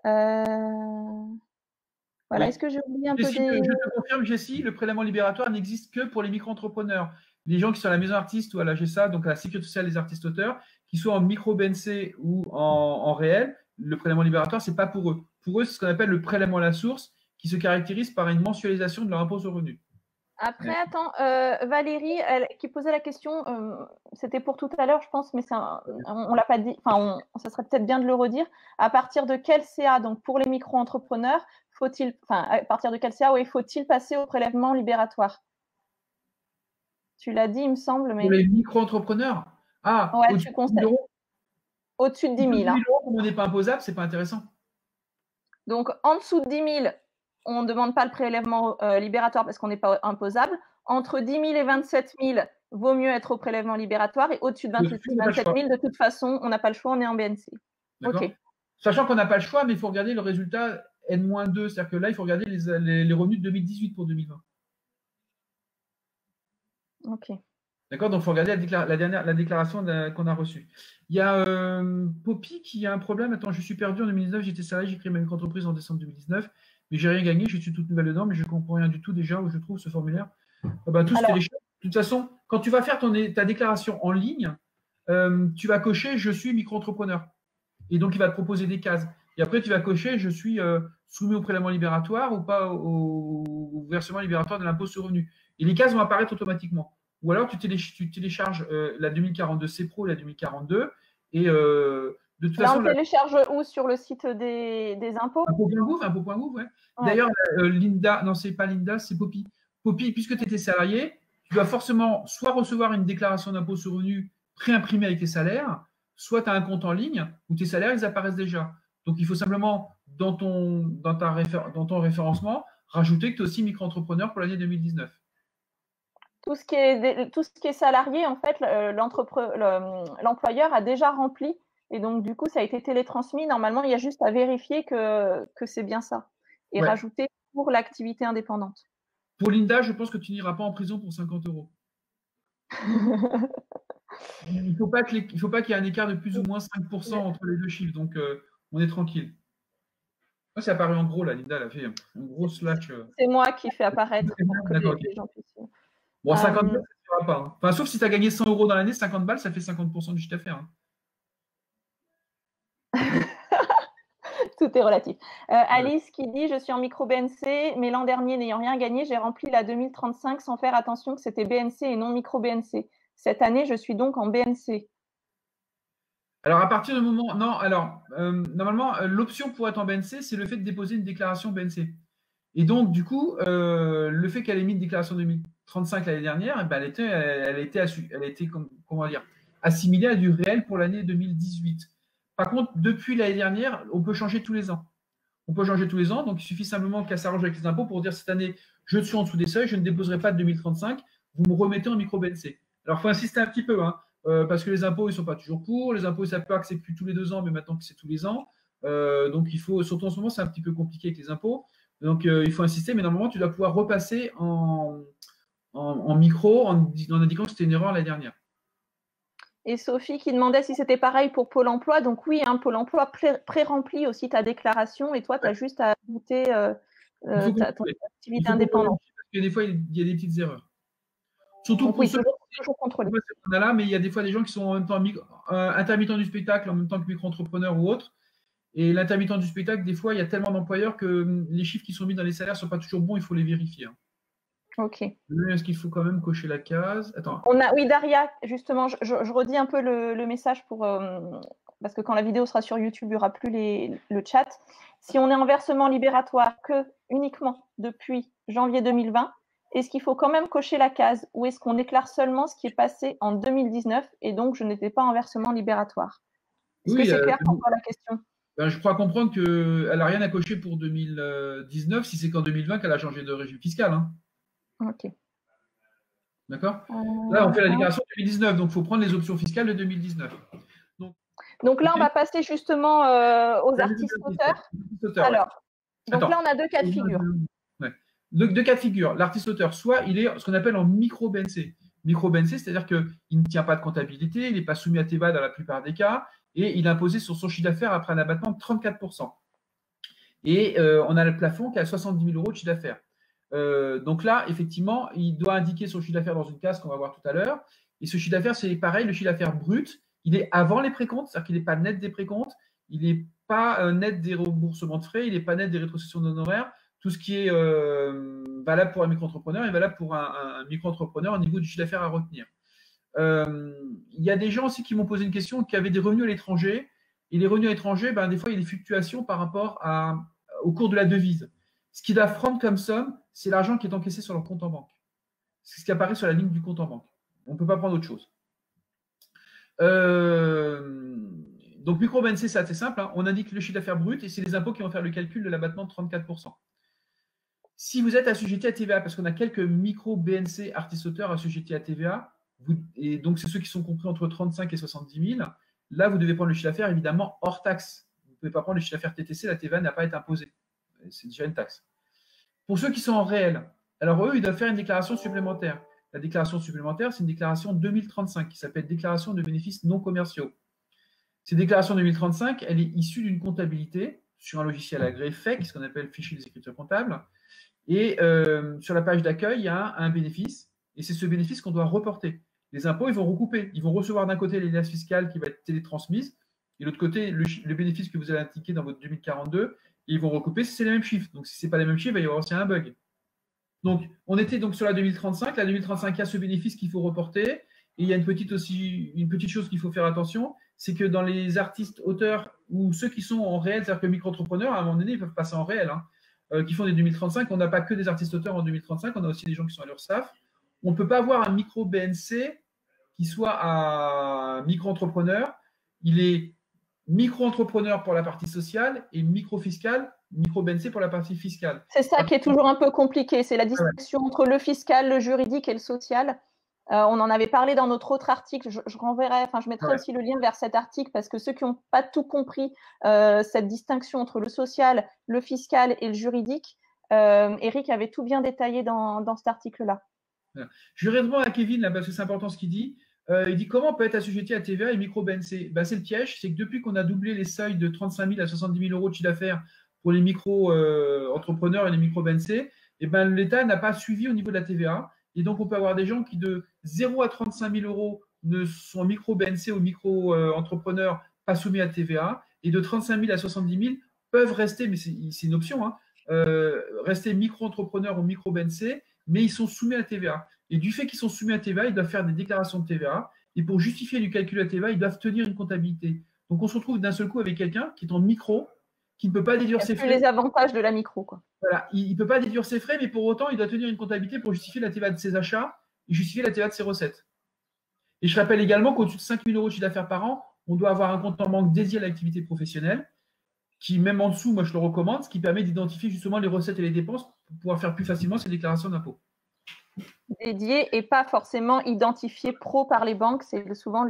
Voilà, est-ce que j'ai oublié un peu des... Je te confirme, Jessie, le prélèvement libératoire n'existe que pour les micro-entrepreneurs. Les gens qui sont à la maison artiste ou à la GESA, donc à la Sécurité sociale des artistes auteurs, qui soient en micro-BNC ou en réel, le prélèvement libératoire, ce n'est pas pour eux. Pour eux, c'est ce qu'on appelle le prélèvement à la source, qui se caractérise par une mensualisation de leur impôt sur revenu. Après, attends, Valérie, qui posait la question, c'était pour tout à l'heure, je pense, mais on l'a pas dit, enfin, ça serait peut-être bien de le redire. À partir de quel CA, donc pour les micro-entrepreneurs, à partir de quel CA, faut-il passer au prélèvement libératoire? Tu l'as dit, il me semble, mais. Pour les micro-entrepreneurs? Ah, ouais, tu conseilles. Au-dessus de 10 000. 10 000 €, comme on n'est pas imposable, c'est pas intéressant. Donc, en dessous de 10 000, on ne demande pas le prélèvement libératoire parce qu'on n'est pas imposable. Entre 10 000 et 27 000, vaut mieux être au prélèvement libératoire. Et au-dessus de 27 000, de toute façon, on n'a pas le choix, on est en BNC. Okay. Sachant qu'on n'a pas le choix, mais il faut regarder le résultat N-2. C'est-à-dire que là, il faut regarder les revenus de 2018 pour 2020. Ok. D'accord, donc il faut regarder la déclaration qu'on a reçue. Il y a Poppy qui a un problème. Attends, je suis perdu en 2019, j'étais salarié, j'ai créé ma micro-entreprise en décembre 2019, mais j'ai rien gagné, je suis toute nouvelle dedans, mais je ne comprends rien du tout déjà où je trouve ce formulaire. De toute façon, quand tu vas faire ta déclaration en ligne, tu vas cocher « Je suis micro-entrepreneur ». Et donc, il va te proposer des cases. Et après, tu vas cocher « Je suis soumis au prélèvement libératoire ou pas au versement libératoire de l'impôt sur revenu ». Et les cases vont apparaître automatiquement. Ou alors, tu télécharges la 2042 CPRO et la 2042. Et de toute façon. On télécharge où? Sur le site des impôts? Impôts.gouv, ouais. D'ailleurs, Linda, non, c'est pas Linda, c'est Poppy. Poppy, puisque tu étais salarié, tu dois forcément soit recevoir une déclaration d'impôt sur revenu préimprimée avec tes salaires, soit tu as un compte en ligne où tes salaires, ils apparaissent déjà. Donc, il faut simplement, dans ton référencement, rajouter que tu es aussi micro-entrepreneur pour l'année 2019. Tout ce qui est salarié, en fait, l'employeur a déjà rempli. Et donc, du coup, ça a été télétransmis. Normalement, il y a juste à vérifier que c'est bien ça. Et rajouter pour l'activité indépendante. Pour Linda, je pense que tu n'iras pas en prison pour 50 €. Il ne faut pas qu'il y ait un écart de plus ou moins 5% entre les deux chiffres. Donc, on est tranquille. Moi, c'est apparu en gros, là, Linda, elle a fait un gros slash. C'est moi qui fais apparaître pour que les gens puissent. Bon, 50 balles, ça ne fera pas. Hein. Enfin, sauf si tu as gagné 100 € dans l'année, 50 balles, ça fait 50% du chiffre d'affaires. Hein. Tout est relatif. Alice qui dit « Je suis en micro-BNC, mais l'an dernier, n'ayant rien gagné, j'ai rempli la 2035 sans faire attention que c'était BNC et non micro-BNC. Cette année, je suis donc en BNC. » Alors, à partir du moment… Non, alors, normalement, l'option pour être en BNC, c'est le fait de déposer une déclaration BNC. Et donc, du coup, le fait qu'elle ait mis une déclaration 2035 l'année dernière, ben, elle a été comment dire, assimilée à du réel pour l'année 2018. Par contre, depuis l'année dernière, on peut changer tous les ans. On peut changer tous les ans, donc il suffit simplement qu'elle s'arrange avec les impôts pour dire cette année, je suis en dessous des seuils, je ne déposerai pas de 2035, vous me remettez en micro-BNC. Alors, il faut insister un petit peu, hein, parce que les impôts, ils ne sont pas toujours pour. Les impôts, ça peut que c'est plus tous les 2 ans, mais maintenant que c'est tous les ans. Donc, il faut, surtout en ce moment, c'est un petit peu compliqué avec les impôts. Donc, il faut insister, mais normalement, tu dois pouvoir repasser en micro en indiquant que c'était une erreur l'année dernière. Et Sophie qui demandait si c'était pareil pour Pôle emploi. Donc oui, hein, Pôle emploi pré-remplit aussi ta déclaration et toi, tu as juste à ajouter ton activité indépendante. Parce que des fois, il y a des petites erreurs. Surtout pour ceux toujours contrôler. Mais il y a des fois des gens qui sont en même temps intermittents du spectacle, en même temps que micro-entrepreneurs ou autres. Et l'intermittent du spectacle, des fois, il y a tellement d'employeurs que les chiffres qui sont mis dans les salaires ne sont pas toujours bons, il faut les vérifier. Hein. Ok. Est-ce qu'il faut quand même cocher la case? Attends. Oui, Daria, justement, je redis un peu le message parce que quand la vidéo sera sur YouTube, il n'y aura plus le chat. Si on est en versement libératoire uniquement depuis janvier 2020, est-ce qu'il faut quand même cocher la case ou est-ce qu'on déclare seulement ce qui est passé en 2019 et donc je n'étais pas en versement libératoire? Est-ce que c'est clair pour toi la question? Ben, je crois comprendre qu'elle n'a rien à cocher pour 2019 si c'est qu'en 2020 qu'elle a changé de régime fiscal. Hein. Ok. D'accord. Là, on fait la déclaration 2019, donc il faut prendre les options fiscales de 2019. Donc là, on va passer justement aux artistes-auteurs. Alors, donc là, on a deux cas de figure. Ouais. Deux cas de figure. L'artiste-auteur, soit il est ce qu'on appelle en micro-BNC. Micro-BNC, c'est-à-dire qu'il ne tient pas de comptabilité, il n'est pas soumis à TEVA dans la plupart des cas, et il est imposé sur son chiffre d'affaires après un abattement de 34%. Et on a le plafond qui est à 70 000 euros de chiffre d'affaires. Donc là, effectivement, il doit indiquer son chiffre d'affaires dans une case qu'on va voir tout à l'heure. Et ce chiffre d'affaires, c'est pareil, le chiffre d'affaires brut, il est avant les précomptes, c'est-à-dire qu'il n'est pas net des précomptes, il n'est pas net des remboursements de frais, il n'est pas net des rétrocessions d'honoraires. Tout ce qui est valable pour un micro-entrepreneur est valable pour un micro-entrepreneur au niveau du chiffre d'affaires à retenir. Il y a des gens aussi qui m'ont posé une question qui avaient des revenus à l'étranger. Et les revenus à l'étranger, ben, des fois, il y a des fluctuations par rapport au cours de la devise. Ce qu'ils doivent prendre comme somme, c'est l'argent qui est encaissé sur leur compte en banque. C'est ce qui apparaît sur la ligne du compte en banque. On ne peut pas prendre autre chose. Donc, micro-BNC, c'est assez simple. Hein. On indique le chiffre d'affaires brut et c'est les impôts qui vont faire le calcul de l'abattement de 34%. Si vous êtes assujetti à TVA, parce qu'on a quelques micro-BNC artistes-auteurs assujettis à TVA, et donc c'est ceux qui sont compris entre 35 et 70 000, là, vous devez prendre le chiffre d'affaires, évidemment, hors taxe. Vous ne pouvez pas prendre le chiffre d'affaires TTC, la TVA n'a pas à être imposée. C'est déjà une taxe. Pour ceux qui sont en réel, alors eux, ils doivent faire une déclaration supplémentaire. La déclaration supplémentaire, c'est une déclaration 2035 qui s'appelle déclaration de bénéfices non commerciaux. Cette déclaration 2035, elle est issue d'une comptabilité sur un logiciel agréé FEC, ce qu'on appelle fichier des écritures comptables. Et sur la page d'accueil, il y a un bénéfice, et c'est ce bénéfice qu'on doit reporter. Les impôts, ils vont recouper. Ils vont recevoir d'un côté les liasses fiscales qui va être télétransmise, et de l'autre côté, le bénéfice que vous allez indiquer dans votre 2042, et ils vont recouper si c'est les mêmes chiffres. Donc, si ce n'est pas les mêmes chiffres, il va y avoir aussi un bug. Donc, on était donc sur la 2035. La 2035, il y a ce bénéfice qu'il faut reporter. Et il y a une petite chose qu'il faut faire attention, c'est que dans les artistes, auteurs, ou ceux qui sont en réel, c'est-à-dire que micro-entrepreneurs, à un moment donné, ils peuvent passer en réel, hein, qui font des 2035. On n'a pas que des artistes auteurs en 2035, on a aussi des gens qui sont à l'URSSAF. On ne peut pas avoir un micro-BNC qui soit un micro-entrepreneur. Il est micro-entrepreneur pour la partie sociale et micro-fiscal, micro-BNC pour la partie fiscale. C'est ça qui est toujours un peu compliqué, c'est la distinction entre le fiscal, le juridique et le social. On en avait parlé dans notre autre article, je renverrai, enfin je mettrai aussi le lien vers cet article parce que ceux qui n'ont pas tout compris cette distinction entre le social, le fiscal et le juridique, Eric avait tout bien détaillé dans cet article-là. Voilà. Je vais répondre à Kevin là parce que c'est important ce qu'il dit. Il dit comment on peut être assujetti à TVA et micro-BNC. Ben, c'est le piège, c'est que depuis qu'on a doublé les seuils de 35 000 à 70 000 euros de chiffre d'affaires pour les micro-entrepreneurs et les micro-BNC, et ben, l'État n'a pas suivi au niveau de la TVA. Et donc, on peut avoir des gens qui, de 0 à 35 000 euros, ne sont micro-BNC ou micro-entrepreneurs pas soumis à TVA, et de 35 000 à 70 000 peuvent rester, mais c'est une option, hein, rester micro-entrepreneurs ou micro-BNC, mais ils sont soumis à TVA. Et du fait qu'ils sont soumis à TVA, ils doivent faire des déclarations de TVA, et pour justifier du calcul à TVA, ils doivent tenir une comptabilité. Donc, on se retrouve d'un seul coup avec quelqu'un qui est en micro, qui ne peut pas déduire ses frais. Les avantages de la micro, quoi. Voilà, il ne peut pas déduire ses frais, mais pour autant, il doit tenir une comptabilité pour justifier la TVA de ses achats et justifier la TVA de ses recettes. Et je rappelle également qu'au-dessus de 5 000 euros de chiffre d'affaires par an, on doit avoir un compte en banque dédié à l'activité professionnelle, qui, même en dessous, moi je le recommande, ce qui permet d'identifier justement les recettes et les dépenses pour pouvoir faire plus facilement ces déclarations d'impôts. Dédié et pas forcément identifié pro par les banques, c'est souvent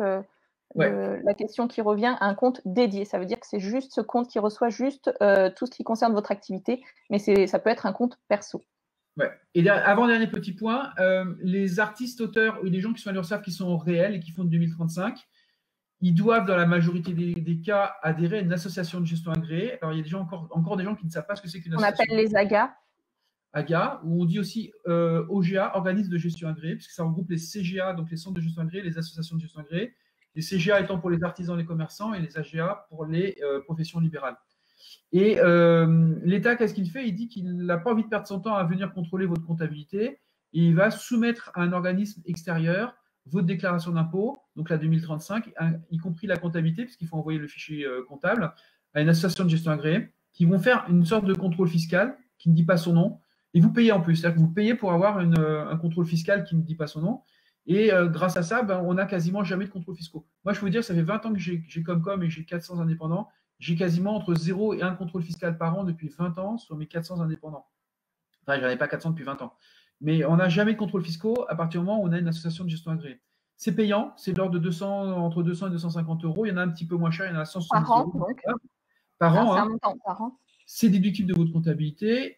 la question qui revient, un compte dédié. Ça veut dire que c'est juste ce compte qui reçoit juste tout ce qui concerne votre activité, mais ça peut être un compte perso. Ouais. Et avant-dernier petit point, les artistes, auteurs ou les gens qui sont à l'URSSAF qui sont réels et qui font de 2035, ils doivent, dans la majorité des cas, adhérer à une association de gestion agréée. Alors, il y a des gens, encore des gens qui ne savent pas ce que c'est qu'une association. On appelle les AGA. AGA, où on dit aussi OGA, organisme de gestion agréée, puisque ça regroupe les CGA, donc les centres de gestion agréée, les associations de gestion agréée, les CGA étant pour les artisans et les commerçants, et les AGA pour les professions libérales. Et l'État, qu'est-ce qu'il fait? Il dit qu'il n'a pas envie de perdre son temps à venir contrôler votre comptabilité, et il va soumettre à un organisme extérieur votre déclaration d'impôt, donc la 2035, y compris la comptabilité, puisqu'il faut envoyer le fichier comptable, à une association de gestion agréée, qui vont faire une sorte de contrôle fiscal, qui ne dit pas son nom, Et vous payez en plus. C'est-à-dire que vous payez pour avoir un contrôle fiscal qui ne dit pas son nom. Et grâce à ça, ben, on n'a quasiment jamais de contrôles fiscaux. Moi, je peux vous dire, ça fait 20 ans que j'ai Comcom et j'ai 400 indépendants. J'ai quasiment entre 0 et 1 contrôle fiscal par an depuis 20 ans sur mes 400 indépendants. Enfin, je n'en ai pas 400 depuis 20 ans. Mais on n'a jamais de contrôles fiscaux à partir du moment où on a une association de gestion agréée. C'est payant, c'est de l'ordre de 200, entre 200 et 250 euros. Il y en a un petit peu moins cher, il y en a 170 par an, euros donc. par an. C'est un hein. montant par an. C'est déductible de votre comptabilité.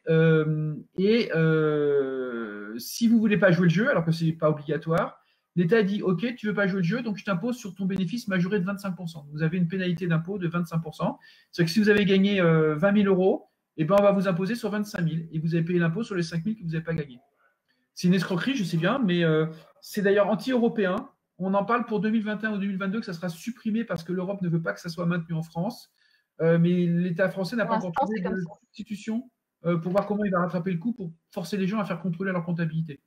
Si vous ne voulez pas jouer le jeu, alors que ce n'est pas obligatoire, l'État dit OK, tu ne veux pas jouer le jeu, donc je t'impose sur ton bénéfice majoré de 25%. Vous avez une pénalité d'impôt de 25%. C'est-à-dire que si vous avez gagné 20 000 euros, eh ben, on va vous imposer sur 25 000 et vous avez payé l'impôt sur les 5 000 que vous n'avez pas gagné. C'est une escroquerie, je sais bien, mais c'est d'ailleurs anti-européen. On en parle pour 2021 ou 2022 que ça sera supprimé parce que l'Europe ne veut pas que ça soit maintenu en France. Mais l'État français n'a pas encore trouvé de substitution pour voir comment il va rattraper le coup pour forcer les gens à faire contrôler leur comptabilité.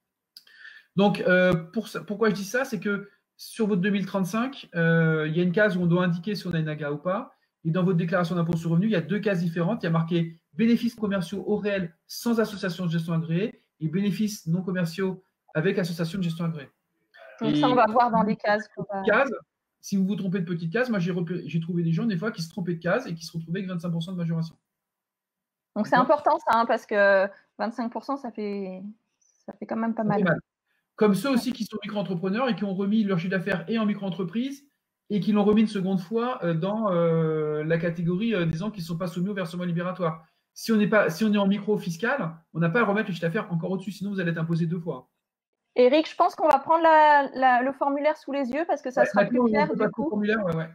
Donc, pourquoi je dis ça, c'est que sur votre 2035, il y a une case où on doit indiquer si on a une AGA ou pas. Et dans votre déclaration d'impôt sur le revenu, il y a deux cases différentes. Il y a marqué bénéfices commerciaux au réel sans association de gestion agréée et bénéfices non commerciaux avec association de gestion agréée. Donc ça, on va voir dans les cases. Si vous vous trompez de petite case, moi j'ai trouvé des gens des fois qui se trompaient de case et qui se retrouvaient avec 25% de majoration. Donc c'est important ça, hein, parce que 25%, ça fait quand même pas mal. Comme ceux aussi qui sont micro-entrepreneurs et qui ont remis leur chiffre d'affaires et en micro-entreprise et qui l'ont remis une seconde fois dans la catégorie des gens qui ne sont pas soumis au versement libératoire. Si on est en micro-fiscal, on n'a pas à remettre le chiffre d'affaires encore au-dessus, sinon vous allez être imposé deux fois. Eric, je pense qu'on va prendre le formulaire sous les yeux parce que ça sera plus clair du coup. Formulaire, ouais.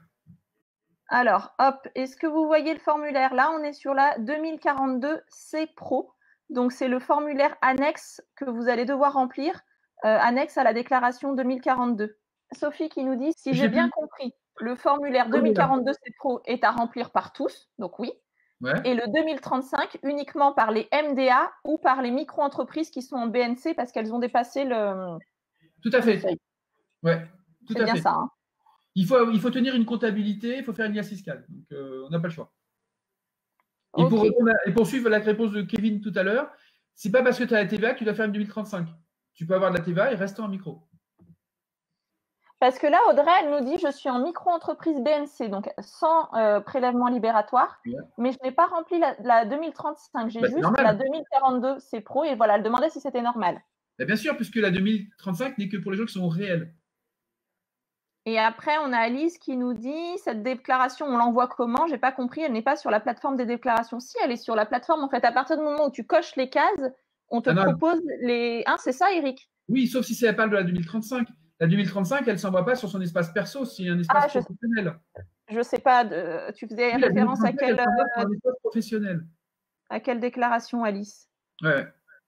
Alors, hop, est-ce que vous voyez le formulaire? Là, on est sur la 2042 C Pro. Donc, c'est le formulaire annexe que vous allez devoir remplir, annexe à la déclaration 2042. Sophie qui nous dit, si j'ai bien compris, le formulaire 2042 C Pro est à remplir par tous, donc oui. Ouais. Et le 2035 uniquement par les MDA ou par les micro-entreprises qui sont en BNC parce qu'elles ont dépassé le. Tout à fait. Ouais, tout à fait. C'est bien ça. Hein. Il faut tenir une comptabilité, il faut faire une liasse fiscale. Donc, on n'a pas le choix. Et, pour suivre la réponse de Kevin tout à l'heure, c'est pas parce que tu as la TVA que tu dois faire une 2035. Tu peux avoir de la TVA et rester en micro. Parce que là, Audrey, elle nous dit, je suis en micro-entreprise BNC, donc sans prélèvement libératoire, mais je n'ai pas rempli la 2035. J'ai juste la 2042 C Pro et voilà, elle demandait si c'était normal. Bien sûr, puisque la 2035 n'est que pour les gens qui sont réels. Et après, on a Alice qui nous dit, cette déclaration, on l'envoie comment? Je n'ai pas compris, elle n'est pas sur la plateforme des déclarations. Si, elle est sur la plateforme, en fait, à partir du moment où tu coches les cases, on te propose les… Hein, c'est ça, Eric? Oui, sauf si elle parle de la 2035. La 2035, elle ne s'envoie pas sur son espace perso, c'est un espace professionnel. Je ne sais pas, tu faisais référence à quelle… un espace professionnel. À quelle déclaration, Alice? Ouais.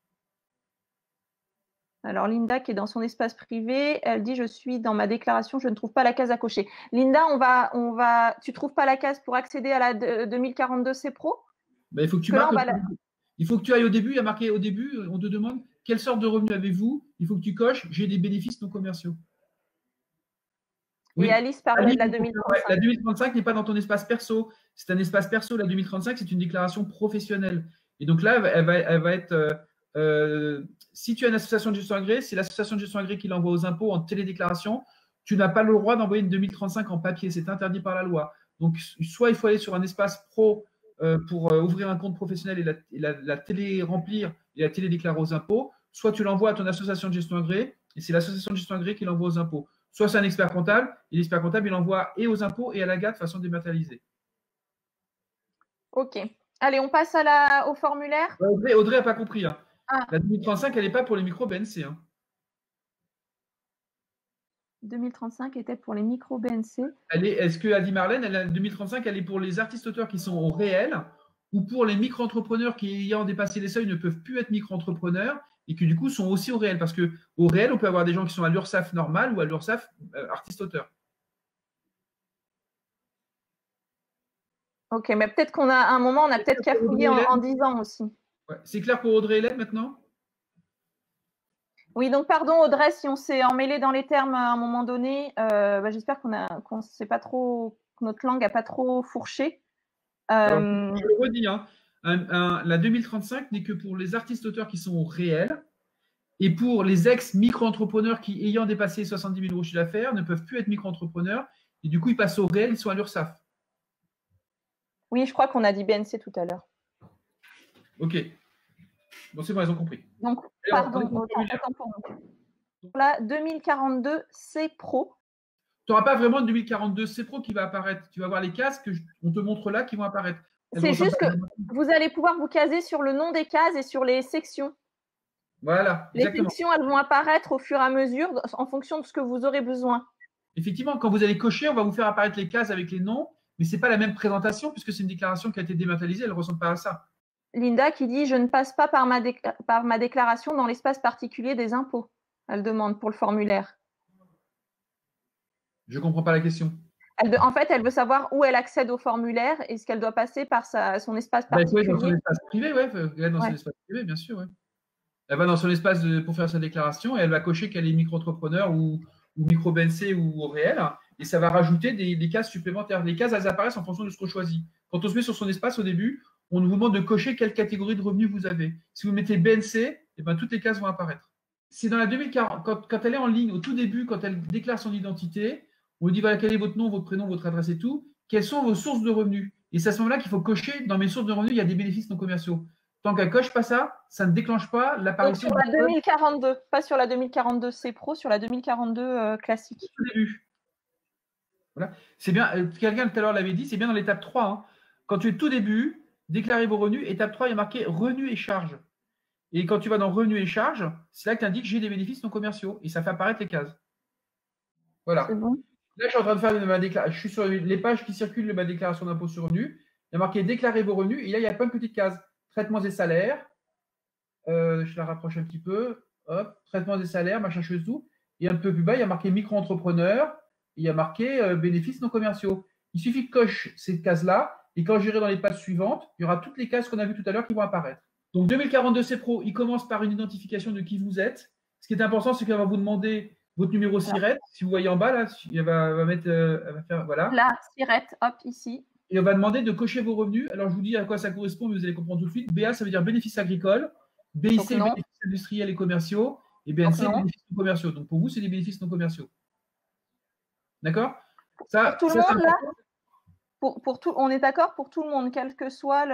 Alors, Linda, qui est dans son espace privé, elle dit, je suis dans ma déclaration, je ne trouve pas la case à cocher. Linda, tu ne trouves pas la case pour accéder à la 2042 C Pro? Il faut que tu marques. Il faut que tu ailles au début, il y a marqué au début, on te demande quelle sorte de revenus avez-vous? Il faut que tu coches, j'ai des bénéfices non commerciaux. Oui. Et Alice parlait de la 2035. La 2035 n'est pas dans ton espace perso. C'est un espace perso. La 2035, c'est une déclaration professionnelle. Et donc là, elle va être… si tu as une association de gestion agréée, c'est l'association de gestion agréée qui l'envoie aux impôts en télédéclaration. Tu n'as pas le droit d'envoyer une 2035 en papier. C'est interdit par la loi. Donc, soit il faut aller sur un espace pro pour ouvrir un compte professionnel et la télé-remplir et la télé-déclarer aux impôts, soit tu l'envoies à ton association de gestion agréée et c'est l'association de gestion agréée qui l'envoie aux impôts. Soit c'est un expert comptable et l'expert comptable, il l'envoie et aux impôts et à la GAT de façon dématérialisée. Ok. Allez, on passe au formulaire. Audrey n'a pas compris. Hein. Ah. La 2035, elle n'est pas pour les micro-BNC. Hein. 2035 était pour les micro-BNC. Est-ce que, a dit Marlène, la 2035, elle est pour les artistes-auteurs qui sont au réel ou pour les micro-entrepreneurs qui, ayant dépassé les seuils, ne peuvent plus être micro-entrepreneurs et qui, du coup, sont aussi au réel? Parce qu'au réel, on peut avoir des gens qui sont à l'URSSAF normal ou à l'URSSAF artiste-auteur. Ok, mais peut-être qu'on a un moment, on a peut-être cafouillé en 10 ans aussi. Ouais. C'est clair pour Audrey Hélène maintenant? Oui, donc pardon Audrey si on s'est emmêlé dans les termes à un moment donné. J'espère qu'on sait pas trop, que notre langue n'a pas trop fourché. Alors, je le redis, hein. La 2035 n'est que pour les artistes-auteurs qui sont réels et pour les ex-micro-entrepreneurs qui, ayant dépassé 70 000 euros de chiffre d'affaires, ne peuvent plus être micro-entrepreneurs et du coup, ils passent au réel, ils sont à l'URSSAF. Oui, je crois qu'on a dit BNC tout à l'heure. Ok. Bon, c'est bon, ils ont compris. Donc, pardon, autant pour nous. Donc là, 2042, c'est pro. Tu n'auras pas vraiment de 2042 C Pro qui va apparaître. Tu vas voir les cases qu'on te montre là qui vont apparaître. C'est juste que vous allez pouvoir vous caser sur le nom des cases et sur les sections. Voilà, exactement. Les sections, elles vont apparaître au fur et à mesure en fonction de ce que vous aurez besoin. Effectivement, quand vous allez cocher, on va vous faire apparaître les cases avec les noms, mais ce n'est pas la même présentation puisque c'est une déclaration qui a été dématérialisée, elle ne ressemble pas à ça. Linda qui dit « Je ne passe pas par ma déclaration dans l'espace particulier des impôts ». Elle demande pour le formulaire. Je ne comprends pas la question. En fait, elle veut savoir où elle accède au formulaire et ce qu'elle doit passer par son espace particulier. Dans son espace privé, oui. Son espace privé, bien sûr. Ouais. Elle va dans son espace pour faire sa déclaration et elle va cocher qu'elle est micro-entrepreneur ou micro-BNC ou au réel. Et ça va rajouter des cases supplémentaires. Les cases, elles apparaissent en fonction de ce qu'on choisit. Quand on se met sur son espace au début, on vous demande de cocher quelle catégorie de revenus vous avez. Si vous mettez BNC, toutes les cases vont apparaître. C'est dans la 2040, quand elle est en ligne, au tout début, quand elle déclare son identité, on lui dit voilà, quel est votre nom, votre prénom, votre adresse et tout. Quelles sont vos sources de revenus? Et c'est à ce moment-là qu'il faut cocher dans mes sources de revenus, il y a des bénéfices non commerciaux. Tant qu'elle ne coche pas ça, ça ne déclenche pas l'apparition. Sur la 2042, pas sur la 2042 C Pro, sur la 2042 classique. Au début. Voilà. C'est bien, quelqu'un tout à l'heure l'avait dit, c'est bien dans l'étape 3. Hein. Quand tu es tout début, déclarez vos revenus, étape 3, il y a marqué revenus et charges. Et quand tu vas dans revenus et charges, c'est là que tu indiques j'ai des bénéfices non commerciaux. Et ça fait apparaître les cases. Voilà. C'est bon. Là, je suis en train de faire ma déclaration. Je suis sur les pages qui circulent de ma déclaration d'impôt sur revenu. Il y a marqué déclarer vos revenus. Et là, il y a plein de petites cases. Traitements et salaires. Je la rapproche un petit peu. Hop. Traitements des salaires, machin chose tout. Et un peu plus bas, il y a marqué micro-entrepreneur. Il y a marqué bénéfices non commerciaux. Il suffit que coche ces cases-là. Et quand j'irai dans les pages suivantes, il y aura toutes les cases qu'on a vues tout à l'heure qui vont apparaître. Donc 2042 C Pro, il commence par une identification de qui vous êtes. Ce qui est important, c'est qu'elle va vous demander votre numéro SIRET. Si vous voyez en bas, là, elle va mettre, elle va faire, voilà. La SIRET, hop, ici. Et on va demander de cocher vos revenus. Alors, je vous dis à quoi ça correspond, mais vous allez comprendre tout de suite. BA, ça veut dire bénéfices agricoles. BIC, bénéfices industriels et commerciaux. Et BNC, bénéfices non commerciaux. Donc, pour vous, c'est des bénéfices non commerciaux. D'accord? Ça, pour tout le monde, là, on est d'accord pour tout le monde, quel que soit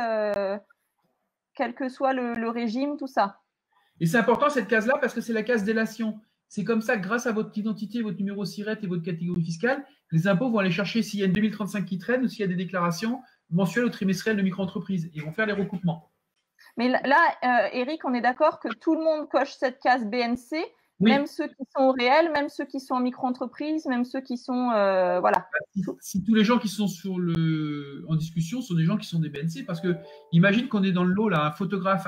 le régime, tout ça. Et c'est important, cette case-là, parce que c'est la case délation. C'est comme ça, grâce à votre identité, votre numéro SIRET et votre catégorie fiscale, les impôts vont aller chercher s'il y a une 2035 qui traîne ou s'il y a des déclarations mensuelles ou trimestrielles de micro-entreprises. Ils vont faire les recoupements. Mais là, Eric, on est d'accord que tout le monde coche cette case BNC, oui. Même ceux qui sont au réel, même ceux qui sont en micro-entreprise, même ceux qui sont… voilà. Si tous les gens qui sont en discussion sont des gens qui sont des BNC, parce que imagine qu'on est dans le lot, là, un photographe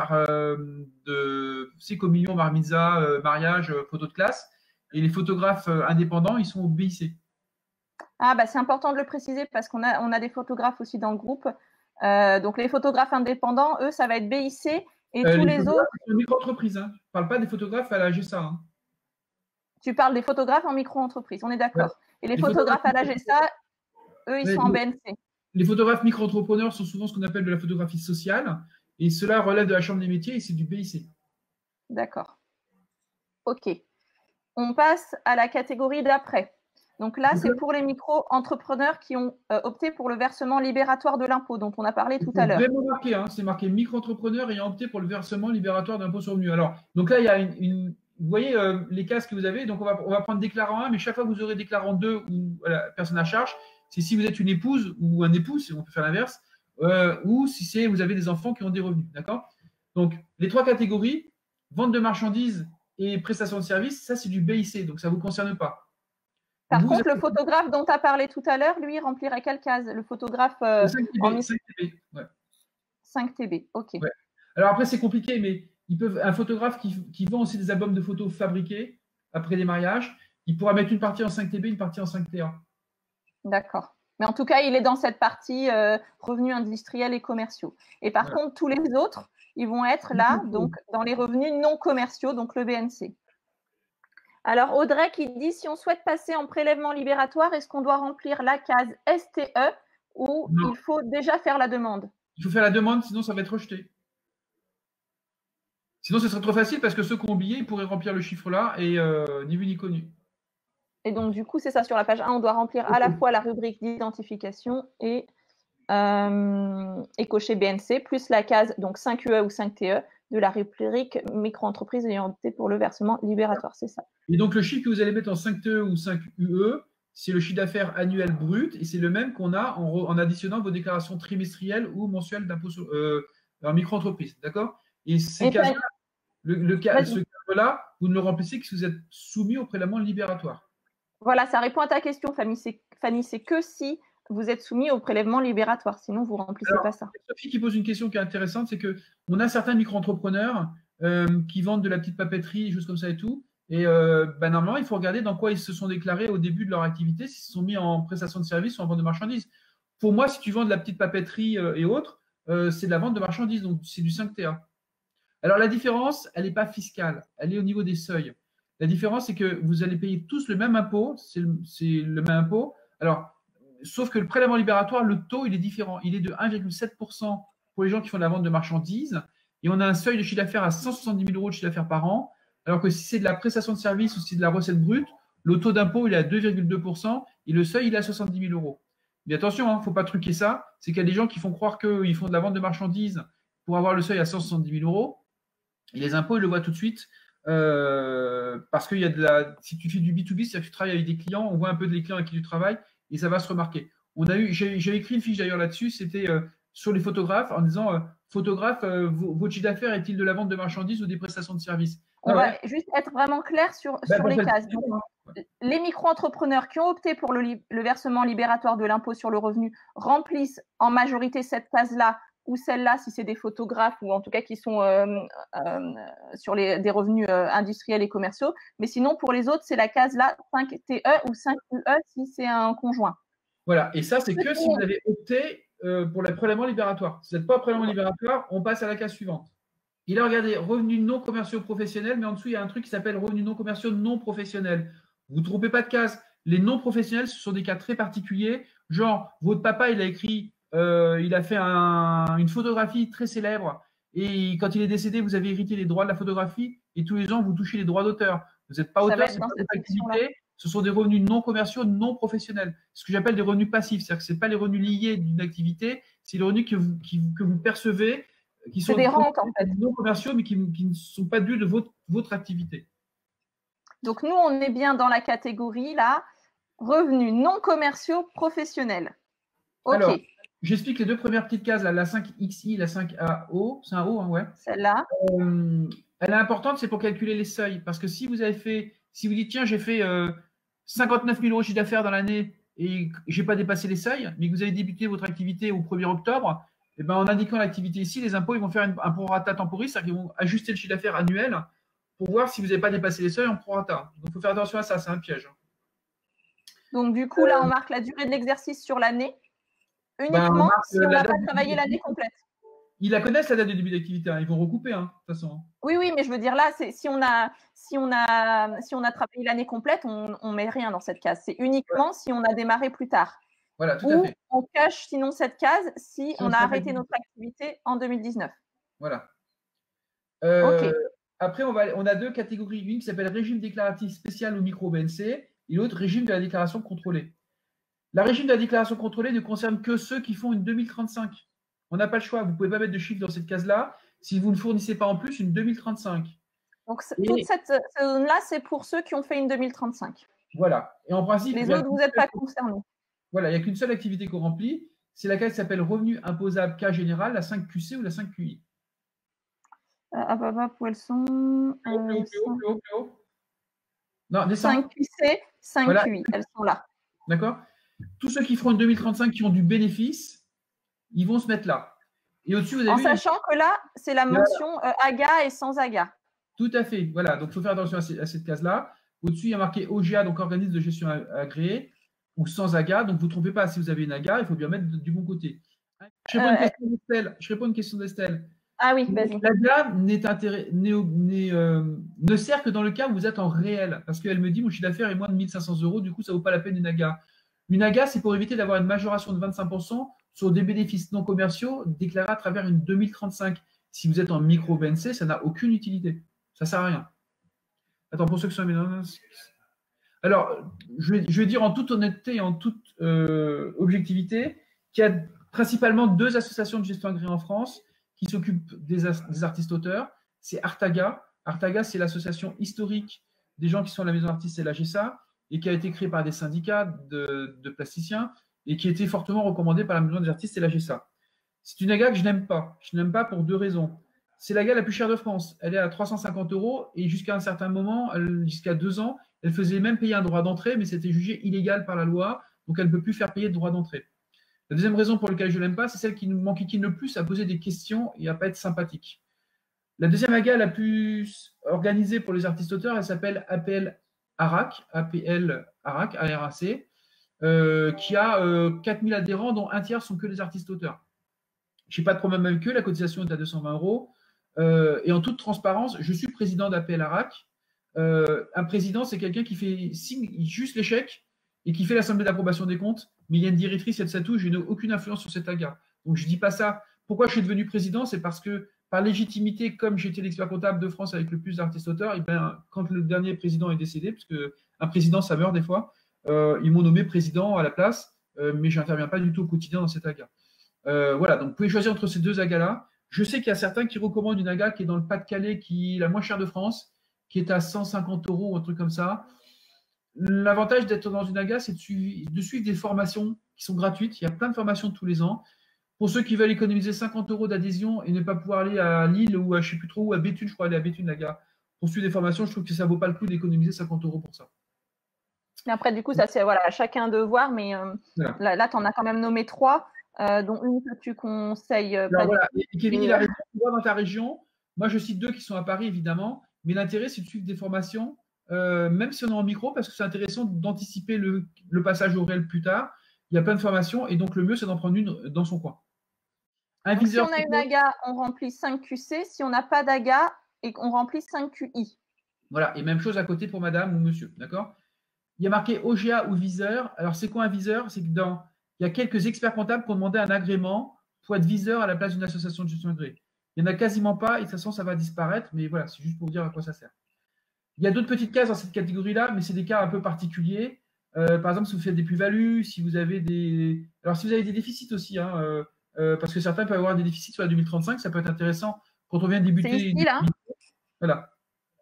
c'est communion, bar mitzvah, mariage, photo de classe, et les photographes indépendants, ils sont au BIC. Ah, bah c'est important de le préciser parce qu'on a des photographes aussi dans le groupe. Donc, les photographes indépendants, eux, ça va être BIC et tous les autres… C'est une micro-entreprise, hein. Je ne parle pas des photographes à la GSA. Hein. Tu parles des photographes en micro-entreprise, on est d'accord. Ouais. Et les photographes à la GSA, eux, ils sont en BNC. Les photographes micro-entrepreneurs sont souvent ce qu'on appelle de la photographie sociale et cela relève de la Chambre des métiers et c'est du BIC. D'accord. OK. On passe à la catégorie d'après. Donc là, c'est pour les micro-entrepreneurs qui ont opté pour le versement libératoire de l'impôt dont on a parlé tout à l'heure. C'est vraiment marqué, hein, c'est marqué micro-entrepreneurs ayant opté pour le versement libératoire d'impôt sur le revenu. Alors, donc là, il y a vous voyez les cases que vous avez. Donc, on va prendre déclarant 1, mais chaque fois que vous aurez déclarant 2 ou personne à charge, c'est si vous êtes une épouse ou un époux, si on peut faire l'inverse, ou si vous avez des enfants qui ont des revenus. D'accord? Donc, les 3 catégories, vente de marchandises et prestation de services, ça, c'est du BIC, donc ça ne vous concerne pas. Par contre, le photographe dont tu as parlé tout à l'heure, lui, remplirait quelle case? Le photographe 5 TB. Ouais. 5 TB, ok. Ouais. Alors après, c'est compliqué, mais un photographe qui vend aussi des albums de photos fabriqués après les mariages, il pourra mettre une partie en 5 TB, une partie en 5 TA. D'accord. Mais en tout cas, il est dans cette partie revenus industriels et commerciaux. Et par contre, tous les autres, ils vont être là, donc dans les revenus non commerciaux, donc le BNC. Alors, Audrey qui dit, si on souhaite passer en prélèvement libératoire, est-ce qu'on doit remplir la case STE ou il faut déjà faire la demande? Il faut faire la demande, sinon ça va être rejeté. Sinon, ce serait trop facile parce que ceux qui ont oublié, ils pourraient remplir le chiffre là et ni vu ni connu. Et donc, du coup, c'est ça, sur la page 1, on doit remplir à la fois la rubrique d'identification et cocher BNC, plus la case donc 5 UE ou 5 TE de la rubrique micro-entreprise ayant opté pour le versement libératoire, c'est ça. Et donc, le chiffre que vous allez mettre en 5 TE ou 5 UE, c'est le chiffre d'affaires annuel brut et c'est le même qu'on a en additionnant vos déclarations trimestrielles ou mensuelles d'impôt en micro-entreprise. D'accord? Et ces cases-là, ce cadre-là, vous ne le remplissez que si vous êtes soumis au prélèvement libératoire. Voilà, ça répond à ta question, Fanny. C'est que si vous êtes soumis au prélèvement libératoire, sinon vous ne remplissez pas ça. Sophie qui pose une question qui est intéressante, c'est qu'on a certains micro-entrepreneurs qui vendent de la petite papeterie, des choses comme ça et tout. Et normalement, il faut regarder dans quoi ils se sont déclarés au début de leur activité, s'ils se sont mis en prestation de services ou en vente de marchandises. Pour moi, si tu vends de la petite papeterie et autres, c'est de la vente de marchandises, donc c'est du 5TA. Alors la différence, elle n'est pas fiscale, elle est au niveau des seuils. La différence, c'est que vous allez payer tous le même impôt, c'est le même impôt. Alors, sauf que le prélèvement libératoire, le taux, il est différent. Il est de 1,7% pour les gens qui font de la vente de marchandises. Et on a un seuil de chiffre d'affaires à 170 000 euros de chiffre d'affaires par an. Alors que si c'est de la prestation de service ou si c'est de la recette brute, le taux d'impôt, il est à 2,2% et le seuil, il est à 70 000 euros. Mais attention, il ne faut pas truquer ça. C'est qu'il y a des gens qui font croire qu'ils font de la vente de marchandises pour avoir le seuil à 170 000 euros. Et les impôts, ils le voient tout de suite. Parce qu'il y a si tu fais du B2B, c'est-à-dire que tu travailles avec des clients, on voit un peu les clients avec qui tu travailles et ça va se remarquer. J'ai écrit une fiche d'ailleurs là-dessus, c'était sur les photographes en disant photographe, votre chiffre d'affaires est-il de la vente de marchandises ou des prestations de services? On va juste être vraiment clair sur les cases. Donc, les micro-entrepreneurs qui ont opté pour le versement libératoire de l'impôt sur le revenu remplissent en majorité cette case-là ou celle-là si c'est des photographes ou en tout cas qui sont sur des revenus industriels et commerciaux. Mais sinon, pour les autres, c'est la case-là 5 TE ou 5 UE si c'est un conjoint. Voilà, et ça, c'est que si vous avez opté pour le prélèvement libératoire. Si vous n'êtes pas au prélèvement libératoire, on passe à la case suivante. Il a regardé revenus non commerciaux professionnels, mais en dessous, il y a un truc qui s'appelle revenus non commerciaux non professionnels. Vous ne trompez pas de case. Les non professionnels, ce sont des cas très particuliers. Genre, votre papa, il a écrit, il a fait une photographie très célèbre. Et quand il est décédé, vous avez hérité les droits de la photographie. Et tous les ans, vous touchez les droits d'auteur. Vous n'êtes pas auteur, c'est pas votre activité. Ce sont des revenus non commerciaux, non professionnels. Ce que j'appelle des revenus passifs. C'est-à-dire que ce n'est pas les revenus liés d'une activité, c'est les revenus que vous percevez, qui sont des rentes, en fait, non commerciaux, mais qui ne sont pas dus de votre activité. Donc, nous, on est bien dans la catégorie, là, revenus non commerciaux professionnels. OK. Alors, j'explique les deux premières petites cases, là, la 5XI, la 5AO. C'est un O, hein, ouais. Celle-là. Elle est importante, c'est pour calculer les seuils. Parce que si vous dites, tiens, j'ai fait 59 000 euros de chiffre d'affaires dans l'année et je n'ai pas dépassé les seuils, mais que vous avez débuté votre activité au 1er octobre, et ben, en indiquant l'activité ici, les impôts ils vont faire un prorata temporis, c'est-à-dire qu'ils vont ajuster le chiffre d'affaires annuel pour voir si vous n'avez pas dépassé les seuils en prorata. Donc, il faut faire attention à ça, c'est un piège. Donc, du coup, là, on marque la durée de l'exercice sur l'année, uniquement si on n'a pas travaillé l'année complète. Ils la connaissent, la date de début d'activité, hein. Ils vont recouper, hein, de toute façon. Oui, mais je veux dire, là, si on a travaillé l'année complète, on ne met rien dans cette case. C'est uniquement si on a démarré plus tard. Voilà, tout à fait. On cache sinon cette case si on a arrêté notre activité en 2019. Voilà. OK. Après, on a deux catégories. Une qui s'appelle régime déclaratif spécial ou micro-BNC et l'autre régime de la déclaration contrôlée. La régime de la déclaration contrôlée ne concerne que ceux qui font une 2035. On n'a pas le choix. Vous ne pouvez pas mettre de chiffre dans cette case-là si vous ne fournissez pas en plus une 2035. Donc, toute cette zone-là, c'est pour ceux qui ont fait une 2035. Voilà. Et en principe, les autres, vous n'êtes pas concernés. Voilà, il n'y a qu'une seule activité qu'on remplit. C'est laquelle qui s'appelle revenu imposable cas général, la 5QC ou la 5QI. Où elles sont Non, descends. 5QC, 5QI, voilà. Elles sont là. D'accord. Tous ceux qui feront une 2035 qui ont du bénéfice, ils vont se mettre là. Et au-dessus, vous avez sachant que là, c'est la mention AGA et sans AGA. Tout à fait. Voilà. Donc, il faut faire attention à cette case-là. Au-dessus, il y a marqué OGA, donc organisme de gestion agréé, ou sans AGA. Donc, vous ne trompez pas. Si vous avez une AGA, il faut bien mettre du bon côté. Je réponds à une question d'Estelle. Ah oui, vas-y. L'AGA ne sert que dans le cas où vous êtes en réel. Parce qu'elle me dit, mon chiffre d'affaires est moins de 1 500 euros. Du coup, ça ne vaut pas la peine une AGA. Une AGA, c'est pour éviter d'avoir une majoration de 25% sur des bénéfices non commerciaux déclarés à travers une 2035. Si vous êtes en micro-BNC, ça n'a aucune utilité. Ça ne sert à rien. Attends, pour ceux qui sont... Alors, je vais dire en toute honnêteté et en toute objectivité qu'il y a principalement 2 associations de gestion agréée en France qui s'occupent des artistes-auteurs. C'est Artaga. Artaga, c'est l'association historique des gens qui sont à la maison d'artistes et la GESA et qui a été créée par des syndicats de plasticiens et qui a été fortement recommandée par la maison des artistes et la GESA. C'est une AGA que je n'aime pas. Je n'aime pas pour 2 raisons. C'est l'AGA la plus chère de France. Elle est à 350 € et jusqu'à un certain moment, jusqu'à 2 ans, elle faisait même payer un droit d'entrée, mais c'était jugé illégal par la loi, donc elle ne peut plus faire payer de droit d'entrée. La deuxième raison pour laquelle je ne l'aime pas, c'est celle qui nous m'enquiquine le plus à poser des questions et à ne pas être sympathique. La deuxième AGA la plus organisée pour les artistes-auteurs, elle s'appelle APL ARAC, ARAC, qui a 4000 adhérents, dont un tiers sont que des artistes-auteurs. Je n'ai pas de problème avec eux, la cotisation est à 220 €. Et en toute transparence, je suis président d'APL ARAC. Un président, c'est quelqu'un qui signe juste les chèques et qui fait l'assemblée d'approbation des comptes, mais il y a une directrice, il y a de ça tout, je n'ai aucune influence sur cette AGA. Donc je ne dis pas ça. Pourquoi je suis devenu président? C'est parce que par légitimité, comme j'étais l'expert comptable de France avec le plus d'artistes-auteurs, et ben, quand le dernier président est décédé, parce qu'un président, ça meurt des fois, ils m'ont nommé président à la place, mais je n'interviens pas du tout au quotidien dans cette AGA. Voilà, donc vous pouvez choisir entre ces 2 AGA-là. Je sais qu'il y a certains qui recommandent une AGA qui est dans le Pas-de-Calais, qui est la moins chère de France, qui est à 150 € ou un truc comme ça. L'avantage d'être dans une AGA, c'est de suivre des formations qui sont gratuites. Il y a plein de formations tous les ans. Pour ceux qui veulent économiser 50 € d'adhésion et ne pas pouvoir aller à Lille ou à je ne sais plus trop où, à Béthune, je crois aller à Béthune, l'AGA, pour suivre des formations, je trouve que ça ne vaut pas le coup d'économiser 50 € pour ça. Et après, du coup, ça c'est voilà, à chacun de voir, mais voilà. Là tu en as quand même nommé 3, dont une que tu conseilles. Alors, voilà. Et Kevin, il a raison, tu vois, dans ta région. Moi, je cite 2 qui sont à Paris, évidemment, mais l'intérêt, c'est de suivre des formations, même si on est en micro, parce que c'est intéressant d'anticiper le passage au réel plus tard. Il y a plein de formations, et donc le mieux, c'est d'en prendre une dans son coin. Donc, si on a une AGA, on remplit 5 QC. Si on n'a pas d'AGA, et qu'on remplit 5 QI. Voilà, et même chose à côté pour madame ou monsieur, d'accord? Il y a marqué OGA ou viseur. Alors, c'est quoi un viseur? C'est que il y a quelques experts comptables qui ont demandé un agrément pour être viseur à la place d'une association de gestion agréée. Il n'y en a quasiment pas, et de toute façon, ça va disparaître, mais voilà, c'est juste pour vous dire à quoi ça sert. Il y a d'autres petites cases dans cette catégorie-là, mais c'est des cas un peu particuliers. Par exemple, si vous faites des plus-values, si vous avez des… Alors, si vous avez des déficits aussi, hein, parce que certains peuvent avoir des déficits sur la 2035, ça peut être intéressant quand on vient de débuter. C'est ici, là. Voilà.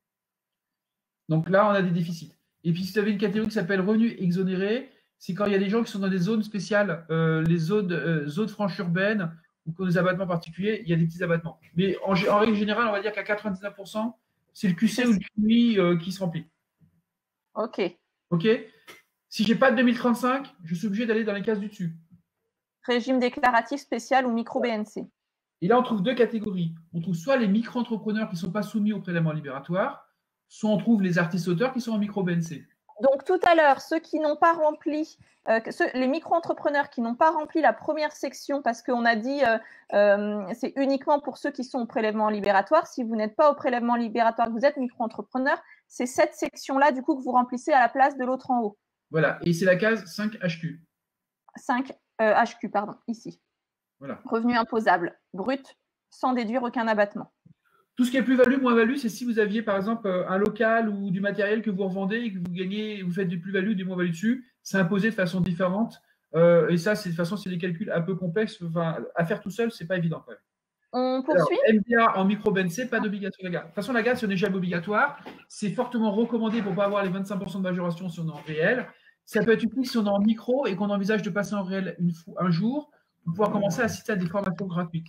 Donc là, on a des déficits. Et puis, si vous avez une catégorie qui s'appelle revenus exonérés, c'est quand il y a des gens qui sont dans des zones spéciales, les zones franches urbaines ou qui ont des abattements particuliers, il y a des petits abattements. Mais en règle générale, on va dire qu'à 99%, c'est le QC ou le QI qui se remplit. OK. OK. Si je n'ai pas de 2035, je suis obligé d'aller dans les cases du dessus. Régime déclaratif spécial ou micro-BNC. Et là, on trouve 2 catégories. On trouve soit les micro-entrepreneurs qui ne sont pas soumis au prélèvement libératoire, soit on trouve les artistes-auteurs qui sont en micro-BNC. Donc, tout à l'heure, ceux qui n'ont pas rempli, les micro-entrepreneurs qui n'ont pas rempli la première section, parce qu'on a dit c'est uniquement pour ceux qui sont au prélèvement libératoire. Si vous n'êtes pas au prélèvement libératoire, que vous êtes micro-entrepreneur, c'est cette section-là, du coup, que vous remplissez à la place de l'autre en haut. Voilà, et c'est la case 5 HQ. 5 HQ, pardon, ici. Voilà. Revenu imposable, brut, sans déduire aucun abattement. Tout ce qui est plus-value, moins-value, c'est si vous aviez par exemple un local ou du matériel que vous revendez et que vous gagnez, vous faites des plus-values, des moins-values dessus, c'est imposé de façon différente. Et ça, de toute façon, c'est des calculs un peu complexes. Enfin, à faire tout seul, c'est pas évident quand même. On poursuit. Alors, MDA en micro-BNC, pas d'obligation de la garde. De toute façon, la garde, ce n'est jamais obligatoire. C'est fortement recommandé pour ne pas avoir les 25% de majoration si on est en réel. Ça peut être utile si on est en micro et qu'on envisage de passer en réel un jour pour pouvoir commencer à assister à des formations gratuites.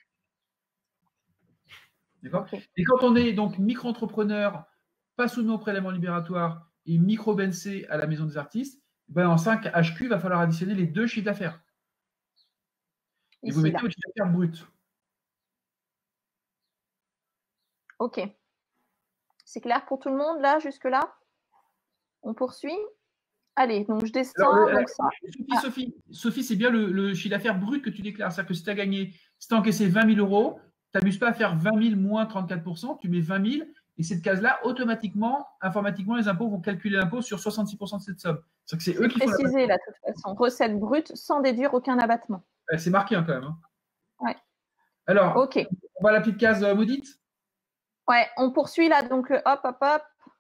D'accord. Okay. Et quand on est donc micro-entrepreneur, pas soumis au prélèvement libératoire et micro-BNC à la maison des artistes, ben en 5 HQ, il va falloir additionner les 2 chiffres d'affaires. Et vous mettez votre chiffre d'affaires brut. OK. C'est clair pour tout le monde, là, jusque-là? On poursuit? Allez, donc je descends. Alors, Sophie, c'est bien le chiffre d'affaires brut que tu déclares. C'est-à-dire que si tu as gagné, si tu as encaissé 20 000 €, tu n'abuses pas à faire 20 000 moins 34%, tu mets 20 000 et cette case-là, automatiquement, informatiquement, les impôts vont calculer l'impôt sur 66% de cette somme. C'est eux qui font précisé là, de toute façon. Recette brute sans déduire aucun abattement. C'est marqué hein, quand même. Hein. Ouais. Alors, ok. on va à la petite case maudite. Ouais, on poursuit là, donc hop, hop, hop.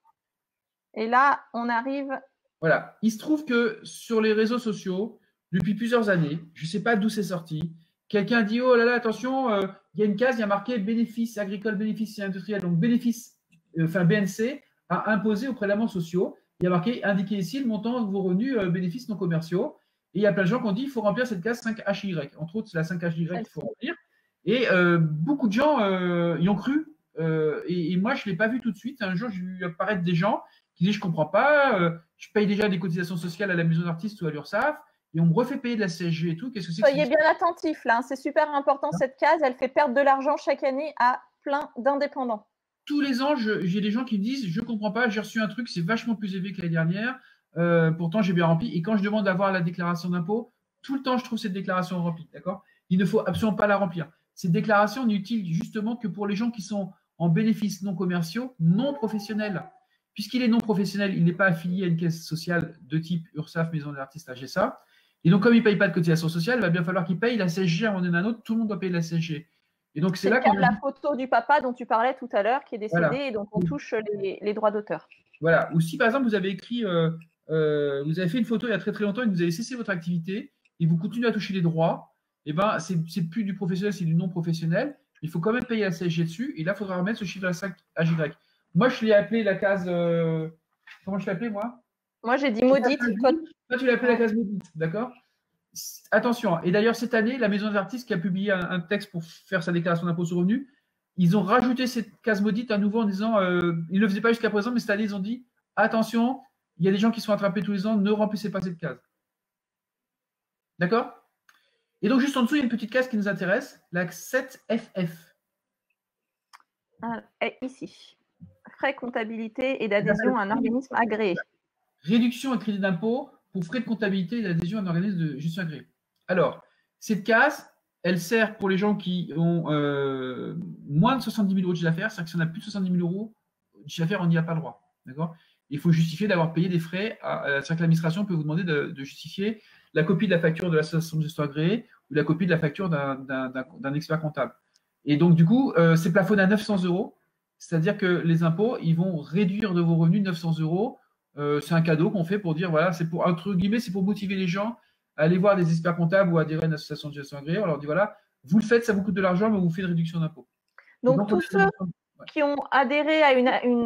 Et là, on arrive. Voilà. Il se trouve que sur les réseaux sociaux, depuis plusieurs années, je ne sais pas d'où c'est sorti, quelqu'un dit oh là là, attention, il y a une case, il y a marqué bénéfices agricoles, bénéfices industriels, donc bénéfices, BNC, à imposer aux prélèvements sociaux. Il y a marqué indiquez ici le montant de vos revenus bénéfices non commerciaux. Et il y a plein de gens qui ont dit il faut remplir cette case 5HY. Entre autres, c'est la 5HY qu'il faut remplir. Et beaucoup de gens y ont cru. Et moi, je ne l'ai pas vu tout de suite. Un jour, j'ai vu apparaître des gens qui disent je ne comprends pas, je paye déjà des cotisations sociales à la maison d'artiste ou à l'URSSAF, et on me refait payer de la CSG et tout. Qu'est-ce que c'est que Soyez bien attentifs là, c'est super important cette case, elle fait perdre de l'argent chaque année à plein d'indépendants. Tous les ans, j'ai des gens qui me disent je ne comprends pas, j'ai reçu un truc, c'est vachement plus élevé que l'année dernière, pourtant j'ai bien rempli. Et quand je demande d'avoir la déclaration d'impôt, tout le temps je trouve cette déclaration remplie, d'accord? Il ne faut absolument pas la remplir. Cette déclaration n'est utile justement que pour les gens qui sont en bénéfices non commerciaux, non professionnels. Puisqu'il est non professionnel, il n'est pas affilié à une caisse sociale de type URSSAF, Maison de l'Artiste, AGSA. Et donc, comme il ne paye pas de cotisation sociale, il va bien falloir qu'il paye la CSG à un moment donné ou à un autre. Tout le monde doit payer la CSG. Et donc, c'est là qu'on a la photo du papa dont tu parlais tout à l'heure, qui est décédé, voilà. Et donc on touche les droits d'auteur. Voilà. Ou si, par exemple, vous avez écrit, vous avez fait une photo il y a très très longtemps et vous avez cessé votre activité et vous continuez à toucher les droits, et ben, c'est plus du professionnel, c'est du non professionnel. Il faut quand même payer la CSG dessus. Et là, il faudra remettre ce chiffre à 5 AY. Moi, je l'ai appelé la case. Comment je l'ai appelé, moi? Moi, j'ai dit maudite. Toi, tu l'as appelé la case maudite, d'accord? Attention. Et d'ailleurs, cette année, la Maison des artistes qui a publié un texte pour faire sa déclaration d'impôt sur revenu, ils ont rajouté cette case maudite à nouveau en disant, ils ne le faisaient pas jusqu'à présent, mais cette année, ils ont dit, attention, il y a des gens qui sont attrapés tous les ans, ne remplissez pas cette case. D'accord? Et donc, juste en dessous, il y a une petite case qui nous intéresse, la 7FF. Ici. Frais comptabilité et d'adhésion à un organisme agréé. Réduction et crédit d'impôt pour frais de comptabilité et d'adhésion à un organisme de gestion agréé. Alors, cette case, elle sert pour les gens qui ont moins de 70 000 euros de chiffre d'affaires. C'est-à-dire que si on a plus de 70 000 euros de chiffre d'affaires, on n'y a pas le droit. D'accord? Il faut justifier d'avoir payé des frais. C'est-à-dire que l'administration peut vous demander de justifier la copie de la facture de l'association de gestion agréée ou la copie de la facture d'un expert comptable. Et donc, du coup, c'est plafonné à 900 euros. C'est-à-dire que les impôts, ils vont réduire de vos revenus 900 euros. C'est un cadeau qu'on fait pour dire, voilà, c'est pour, entre guillemets, c'est pour motiver les gens à aller voir des experts comptables ou adhérer à une association de gestion agréée. On leur dit, voilà, vous le faites, ça vous coûte de l'argent, mais on vous fait une réduction d'impôt. Donc, tous ceux qui ont adhéré à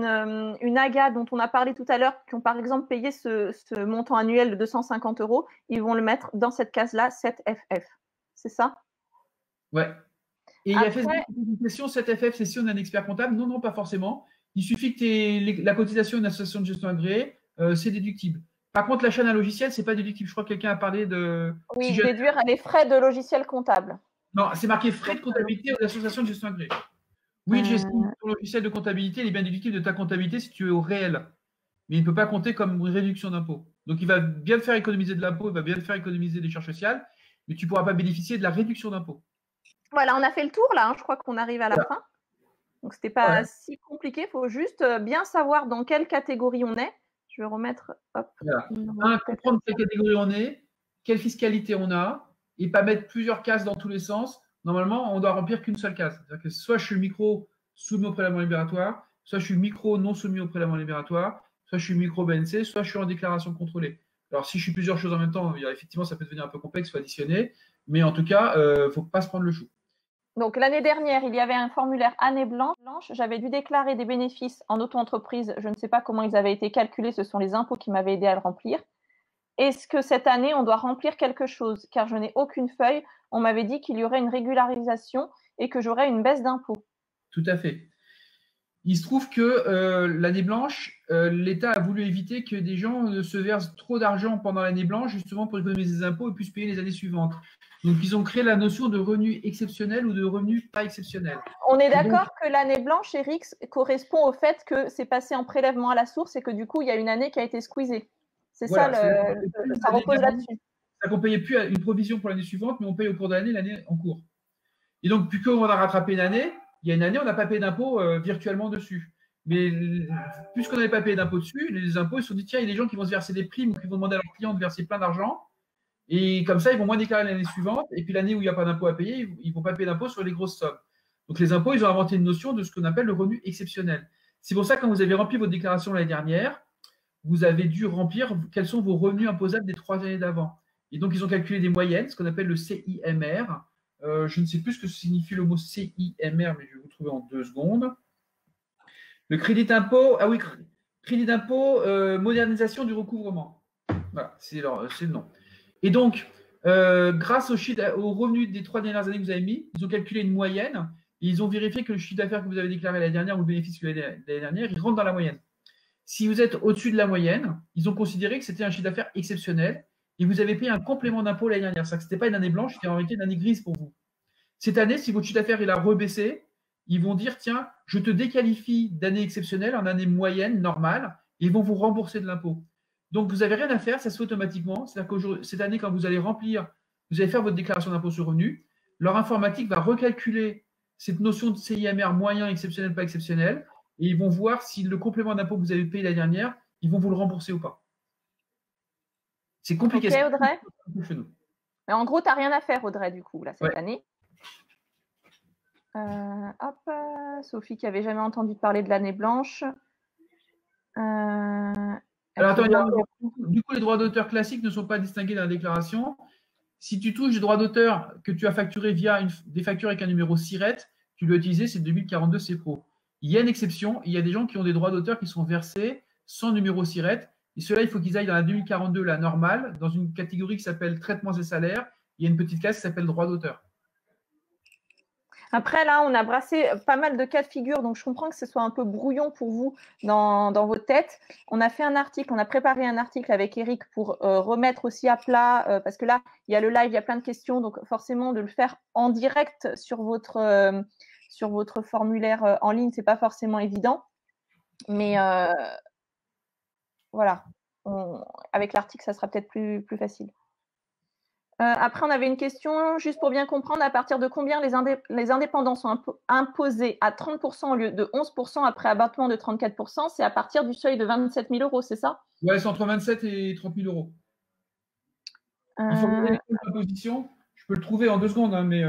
une AGA dont on a parlé tout à l'heure, qui ont par exemple payé ce montant annuel de 250 euros, ils vont le mettre dans cette case-là, 7FF. C'est ça? Ouais. Et il y a fait une question, 7FF, c'est si on a un expert comptable? Non, non, pas forcément. Il suffit que la cotisation d'une association de gestion agréée, c'est déductible. Par contre, l'achat d'un logiciel, c'est pas déductible. Je crois que quelqu'un a parlé de… Oui, déduire les frais de logiciel comptable. Non, c'est marqué frais de comptabilité ou d'association de gestion agréée. Oui, ton logiciel de comptabilité, il est bien déductible de ta comptabilité si tu es au réel. Mais il ne peut pas compter comme une réduction d'impôt. Donc, il va bien te faire économiser de l'impôt, il va bien te faire économiser des charges sociales, mais tu ne pourras pas bénéficier de la réduction d'impôt. Voilà, on a fait le tour là. Je crois qu'on arrive à la fin. Donc, ce n'était pas si compliqué. Il faut juste bien savoir dans quelle catégorie on est. Je vais remettre. Hop, comprendre quelle catégorie on est, quelle fiscalité on a, et pas mettre plusieurs cases dans tous les sens. Normalement, on doit remplir qu'une seule case. C'est-à-dire que soit je suis micro soumis au prélèvement libératoire, soit je suis micro non soumis au prélèvement libératoire, soit je suis micro BNC, soit je suis en déclaration contrôlée. Alors, si je suis plusieurs choses en même temps, effectivement, ça peut devenir un peu complexe, il faut additionner. Mais en tout cas, il ne faut pas se prendre le chou. Donc, l'année dernière, il y avait un formulaire année blanche. J'avais dû déclarer des bénéfices en auto-entreprise. Je ne sais pas comment ils avaient été calculés. Ce sont les impôts qui m'avaient aidé à le remplir. Est-ce que cette année, on doit remplir quelque chose? Car je n'ai aucune feuille. On m'avait dit qu'il y aurait une régularisation et que j'aurais une baisse d'impôts. Tout à fait. Il se trouve que l'année blanche, l'État a voulu éviter que des gens se versent trop d'argent pendant l'année blanche, justement pour économiser des impôts et puissent payer les années suivantes. Donc, ils ont créé la notion de revenu exceptionnel ou de revenu pas exceptionnel. On est d'accord que l'année blanche, Eric, correspond au fait que c'est passé en prélèvement à la source et que du coup, il y a une année qui a été squeezée. C'est voilà, ça, ça repose là-dessus. On ne payait plus une provision pour l'année suivante, mais on paye au cours de l'année en cours. Et donc, plus qu'on a rattrapé une année, il y a une année, on n'a pas payé d'impôt virtuellement dessus. Mais puisqu'on n'avait pas payé d'impôt dessus, les impôts, ils se sont dit, tiens, il y a des gens qui vont se verser des primes ou qui vont demander à leurs clients de verser plein d'argent. Et comme ça, ils vont moins déclarer l'année suivante. Et puis l'année où il n'y a pas d'impôt à payer, ils ne vont pas payer d'impôt sur les grosses sommes. Donc les impôts, ils ont inventé une notion de ce qu'on appelle le revenu exceptionnel. C'est pour ça que quand vous avez rempli votre déclaration l'année dernière, vous avez dû remplir quels sont vos revenus imposables des 3 années d'avant. Et donc, ils ont calculé des moyennes, ce qu'on appelle le CIMR. Je ne sais plus ce que signifie le mot CIMR, mais je vais vous trouver en 2 secondes. Le crédit d'impôt, ah oui, crédit d'impôt, modernisation du recouvrement. Voilà, c'est le nom. Et donc, grâce au revenu des 3 dernières années que vous avez mis, ils ont calculé une moyenne et ils ont vérifié que le chiffre d'affaires que vous avez déclaré l'année dernière ou le bénéfice que vous avez l'année dernière, il rentre dans la moyenne. Si vous êtes au-dessus de la moyenne, ils ont considéré que c'était un chiffre d'affaires exceptionnel et vous avez payé un complément d'impôt l'année dernière. C'est-à-dire que ce n'était pas une année blanche, c'était en réalité une année grise pour vous. Cette année, si votre chiffre d'affaires il a rebaissé, ils vont dire tiens, je te déqualifie d'année exceptionnelle en année moyenne, normale, et ils vont vous rembourser de l'impôt. Donc, vous n'avez rien à faire, ça se fait automatiquement. C'est-à-dire que cette année, quand vous allez vous allez faire votre déclaration d'impôt sur revenu, leur informatique va recalculer cette notion de CIMR moyen, exceptionnel, pas exceptionnel, et ils vont voir si le complément d'impôt que vous avez payé l'année dernière, ils vont vous le rembourser ou pas. C'est compliqué. Ok, Audrey. Mais en gros, tu n'as rien à faire, Audrey, du coup, là, cette année. Sophie qui n'avait jamais entendu parler de l'année blanche. Alors, attends, du coup, les droits d'auteur classiques ne sont pas distingués dans la déclaration. Si tu touches des droits d'auteur que tu as facturés via des factures avec un numéro SIRET, tu dois utiliser ces 2042 CPRO. Il y a une exception, il y a des gens qui ont des droits d'auteur qui sont versés sans numéro SIRET. Et ceux-là, il faut qu'ils aillent dans la 2042, la normale, dans une catégorie qui s'appelle traitements et salaires. Il y a une petite case qui s'appelle droits d'auteur. Après, là, on a brassé pas mal de cas de figure, donc je comprends que ce soit un peu brouillon pour vous dans votre tête. On a fait un article, on a préparé un article avec Eric pour remettre aussi à plat, parce que là, il y a le live, il y a plein de questions, donc forcément, de le faire en direct sur votre formulaire en ligne, c'est pas forcément évident. Mais voilà, avec l'article, ça sera peut-être plus facile. Après, on avait une question, juste pour bien comprendre, à partir de combien les indépendants sont imposés à 30% au lieu de 11% après abattement de 34%? C'est à partir du seuil de 27 000 €, c'est ça? Oui, c'est entre 27 et 30 000 €. Il faut regarder la position. Je peux le trouver en 2 secondes, hein, mais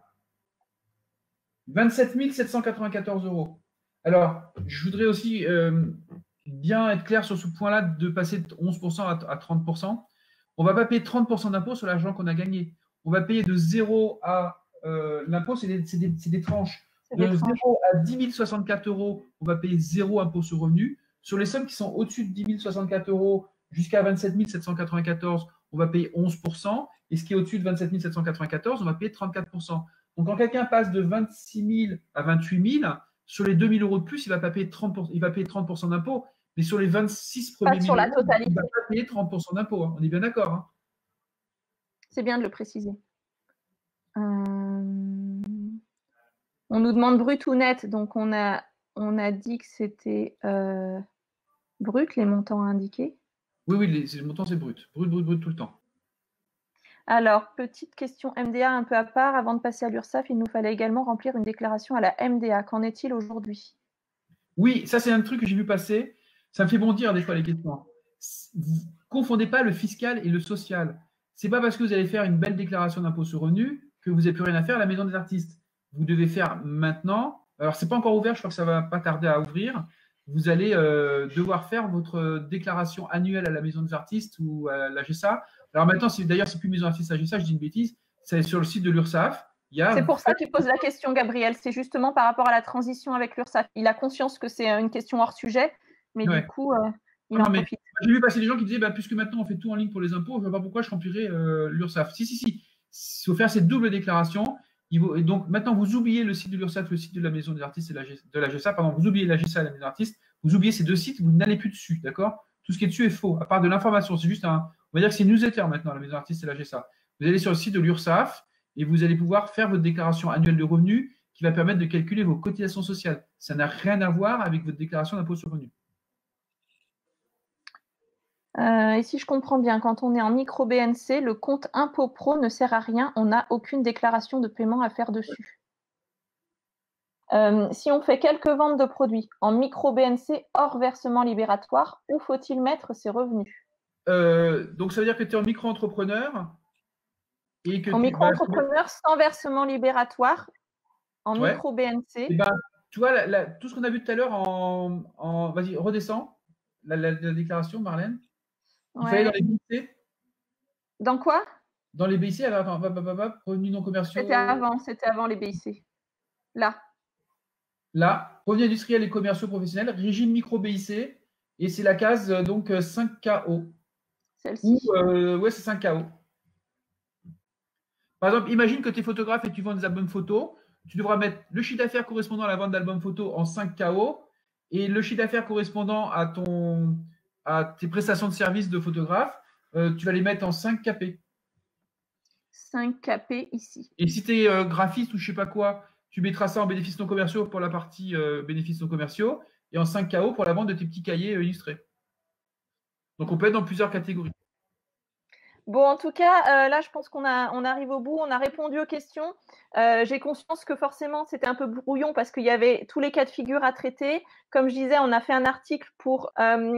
27 794 €. Alors, je voudrais aussi bien être clair sur ce point-là, de passer de 11% à 30%. On ne va pas payer 30% d'impôt sur l'argent qu'on a gagné. On va payer de 0 à… l'impôt, c'est des tranches. De 0 à 10 064 €, on va payer 0 impôt sur revenu. Sur les sommes qui sont au-dessus de 10 064 € jusqu'à 27 794, on va payer 11%. Et ce qui est au-dessus de 27 794, on va payer 34%. Donc, quand quelqu'un passe de 26 000 à 28 000, sur les 2 000 € de plus, il va payer 30% d'impôt. Mais sur les 26 premiers sur la totalité, il ne va pas payer 30% d'impôt. Hein. On est bien d'accord. Hein. C'est bien de le préciser. On nous demande brut ou net. Donc, on a dit que c'était brut, les montants indiqués. Oui, les montants, c'est brut. Brut tout le temps. Alors, petite question MDA un peu à part. Avant de passer à l'URSSAF, il nous fallait également remplir une déclaration à la MDA. Qu'en est-il aujourd'hui? Oui, ça, c'est un truc que j'ai vu passer. Ça me fait bondir des fois les questions. Vous ne confondez pas le fiscal et le social. Ce n'est pas parce que vous allez faire une belle déclaration d'impôt sur revenu que vous n'avez plus rien à faire à la maison des artistes. Vous devez faire maintenant. Alors, ce n'est pas encore ouvert, je crois que ça ne va pas tarder à ouvrir. Vous allez devoir faire votre déclaration annuelle à la maison des artistes ou à la GESA. Alors maintenant, d'ailleurs, ce n'est plus maison des artistes à la GESA, je dis une bêtise, c'est sur le site de l'URSSAF. C'est pour ça qu'il pose la question, Gabriel. C'est justement par rapport à la transition avec l'URSSAF. Il a conscience que c'est une question hors sujet, mais du coup, il en profite. J'ai vu passer des gens qui disaient puisque maintenant on fait tout en ligne pour les impôts, je ne vois pas pourquoi je remplirais l'URSSAF. Si. Il faut faire cette double déclaration. Et donc maintenant, vous oubliez le site de l'URSSAF, le site de la maison des artistes et de la GESA. Pardon, vous oubliez la GESA et la maison des artistes. Vous oubliez ces 2 sites, vous n'allez plus dessus. D'accord? Tout ce qui est dessus est faux, à part de l'information. C'est juste on va dire que c'est une newsletter maintenant, la maison des artistes et la GESA. Vous allez sur le site de l'URSSAF et vous allez pouvoir faire votre déclaration annuelle de revenus qui va permettre de calculer vos cotisations sociales. Ça n'a rien à voir avec votre déclaration d'impôt sur revenu. Et si je comprends bien, quand on est en micro BNC, le compte impôt pro ne sert à rien, on n'a aucune déclaration de paiement à faire dessus. Si on fait quelques ventes de produits en micro BNC hors versement libératoire, où faut-il mettre ses revenus? Donc ça veut dire que tu es en micro-entrepreneur et que en micro-entrepreneur sans versement libératoire, en micro-BNC. Et ben, tu vois, tout ce qu'on a vu tout à l'heure vas-y, redescends la déclaration, Marlène. Il fallait dans les BIC. Dans quoi? Dans les BIC, alors attends, revenus non commerciaux. C'était avant les BIC. Là, revenus industriels et commerciaux professionnels, régime micro-BIC, et c'est la case donc 5KO. Celle-ci. Ouais, c'est 5KO. Par exemple, imagine que tu es photographe et tu vends des albums photos. Tu devras mettre le chiffre d'affaires correspondant à la vente d'albums photos en 5 KO et le chiffre d'affaires correspondant à tes prestations de services de photographe, tu vas les mettre en 5 KP. 5 KP ici. Et si tu es graphiste ou je ne sais pas quoi, tu mettras ça en bénéfices non commerciaux pour la partie bénéfices non commerciaux et en 5 KO pour la vente de tes petits cahiers illustrés. Donc, on peut être dans plusieurs catégories. Bon, en tout cas, là, je pense qu'on arrive au bout. On a répondu aux questions. J'ai conscience que forcément, c'était un peu brouillon parce qu'il y avait tous les cas de figure à traiter. Comme je disais, on a fait un article pour,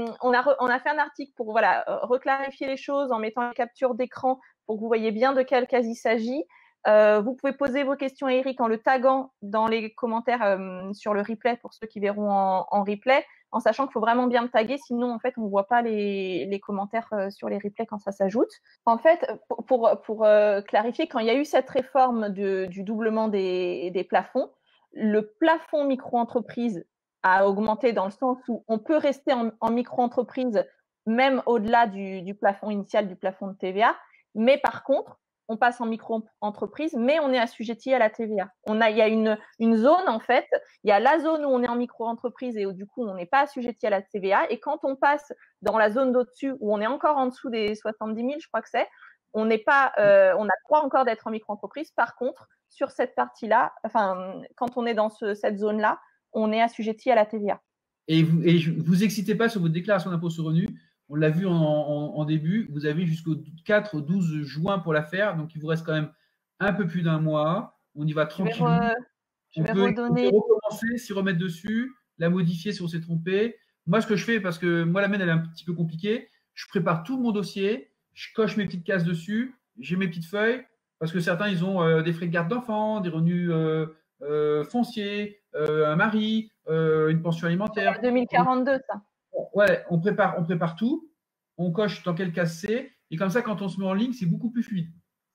voilà, reclarifier les choses en mettant les captures d'écran pour que vous voyez bien de quel cas il s'agit. Vous pouvez poser vos questions à Eric en le taguant dans les commentaires sur le replay pour ceux qui verront en replay, en sachant qu'il faut vraiment bien me taguer, sinon en fait on ne voit pas les commentaires sur les replays quand ça s'ajoute. En fait, pour clarifier, quand il y a eu cette réforme du doublement des plafonds, le plafond micro-entreprise a augmenté dans le sens où on peut rester en micro-entreprise même au-delà du plafond initial, du plafond de TVA, mais par contre, on passe en micro-entreprise, mais on est assujetti à la TVA. Il y a une zone, en fait, il y a la zone où on est en micro-entreprise et où, du coup, on n'est pas assujetti à la TVA. Et quand on passe dans la zone d'au-dessus, où on est encore en dessous des 70 000, je crois que c'est, on n'a pas le droit encore d'être en micro-entreprise. Par contre, sur cette partie-là, enfin, quand on est dans cette zone-là, on est assujetti à la TVA. Et vous excitez pas sur votre déclaration d'impôt sur le revenu. On l'a vu en début, vous avez jusqu'au 4 au 12 juin pour la faire, donc il vous reste quand même un peu plus d'un mois. On y va tranquillement. On peut recommencer, s'y remettre dessus, la modifier si on s'est trompé. Moi, ce que je fais, parce que moi, la mienne, elle est un petit peu compliquée, je prépare tout mon dossier, je coche mes petites cases dessus, j'ai mes petites feuilles, parce que certains, ils ont des frais de garde d'enfants, des revenus fonciers, un mari, une pension alimentaire. 2042, ça. Ouais, on prépare tout, on coche dans quel cas c'est, et comme ça, quand on se met en ligne, c'est beaucoup plus fluide.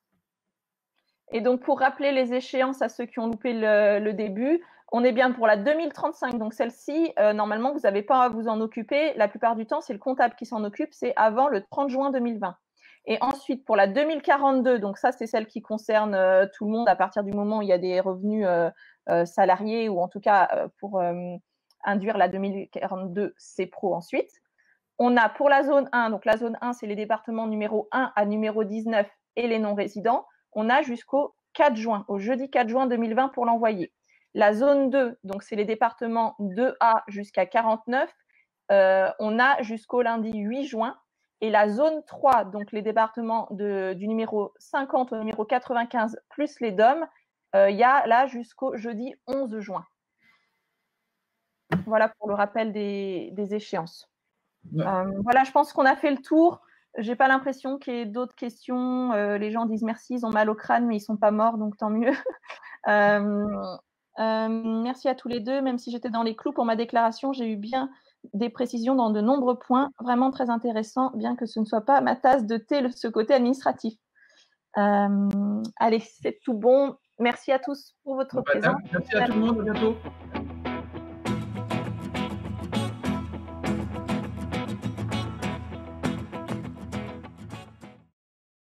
Et donc, pour rappeler les échéances à ceux qui ont loupé le début, on est bien pour la 2035. Donc, celle-ci, normalement, vous n'avez pas à vous en occuper. La plupart du temps, c'est le comptable qui s'en occupe. C'est avant le 30 juin 2020. Et ensuite, pour la 2042, donc ça, c'est celle qui concerne tout le monde à partir du moment où il y a des revenus salariés ou en tout cas pour induire la 2042, c'est pro ensuite. On a pour la zone 1, donc la zone 1, c'est les départements numéro 1 à numéro 19 et les non-résidents. On a jusqu'au 4 juin, au jeudi 4 juin 2020 pour l'envoyer. La zone 2, donc c'est les départements 2A jusqu'à 49. On a jusqu'au lundi 8 juin. Et la zone 3, donc les départements du numéro 50 au numéro 95 plus les DOM, il y a là jusqu'au jeudi 11 juin. Voilà pour le rappel des échéances. Ouais. Voilà, je pense qu'on a fait le tour. Je n'ai pas l'impression qu'il y ait d'autres questions. Les gens disent merci, ils ont mal au crâne, mais ils ne sont pas morts, donc tant mieux. Merci à tous les deux. Même si j'étais dans les clous pour ma déclaration, j'ai eu bien des précisions dans de nombreux points, vraiment très intéressants, bien que ce ne soit pas ma tasse de thé, ce côté administratif. Allez, c'est tout bon. Merci à tous pour votre présence. Merci à tout le monde, à bientôt.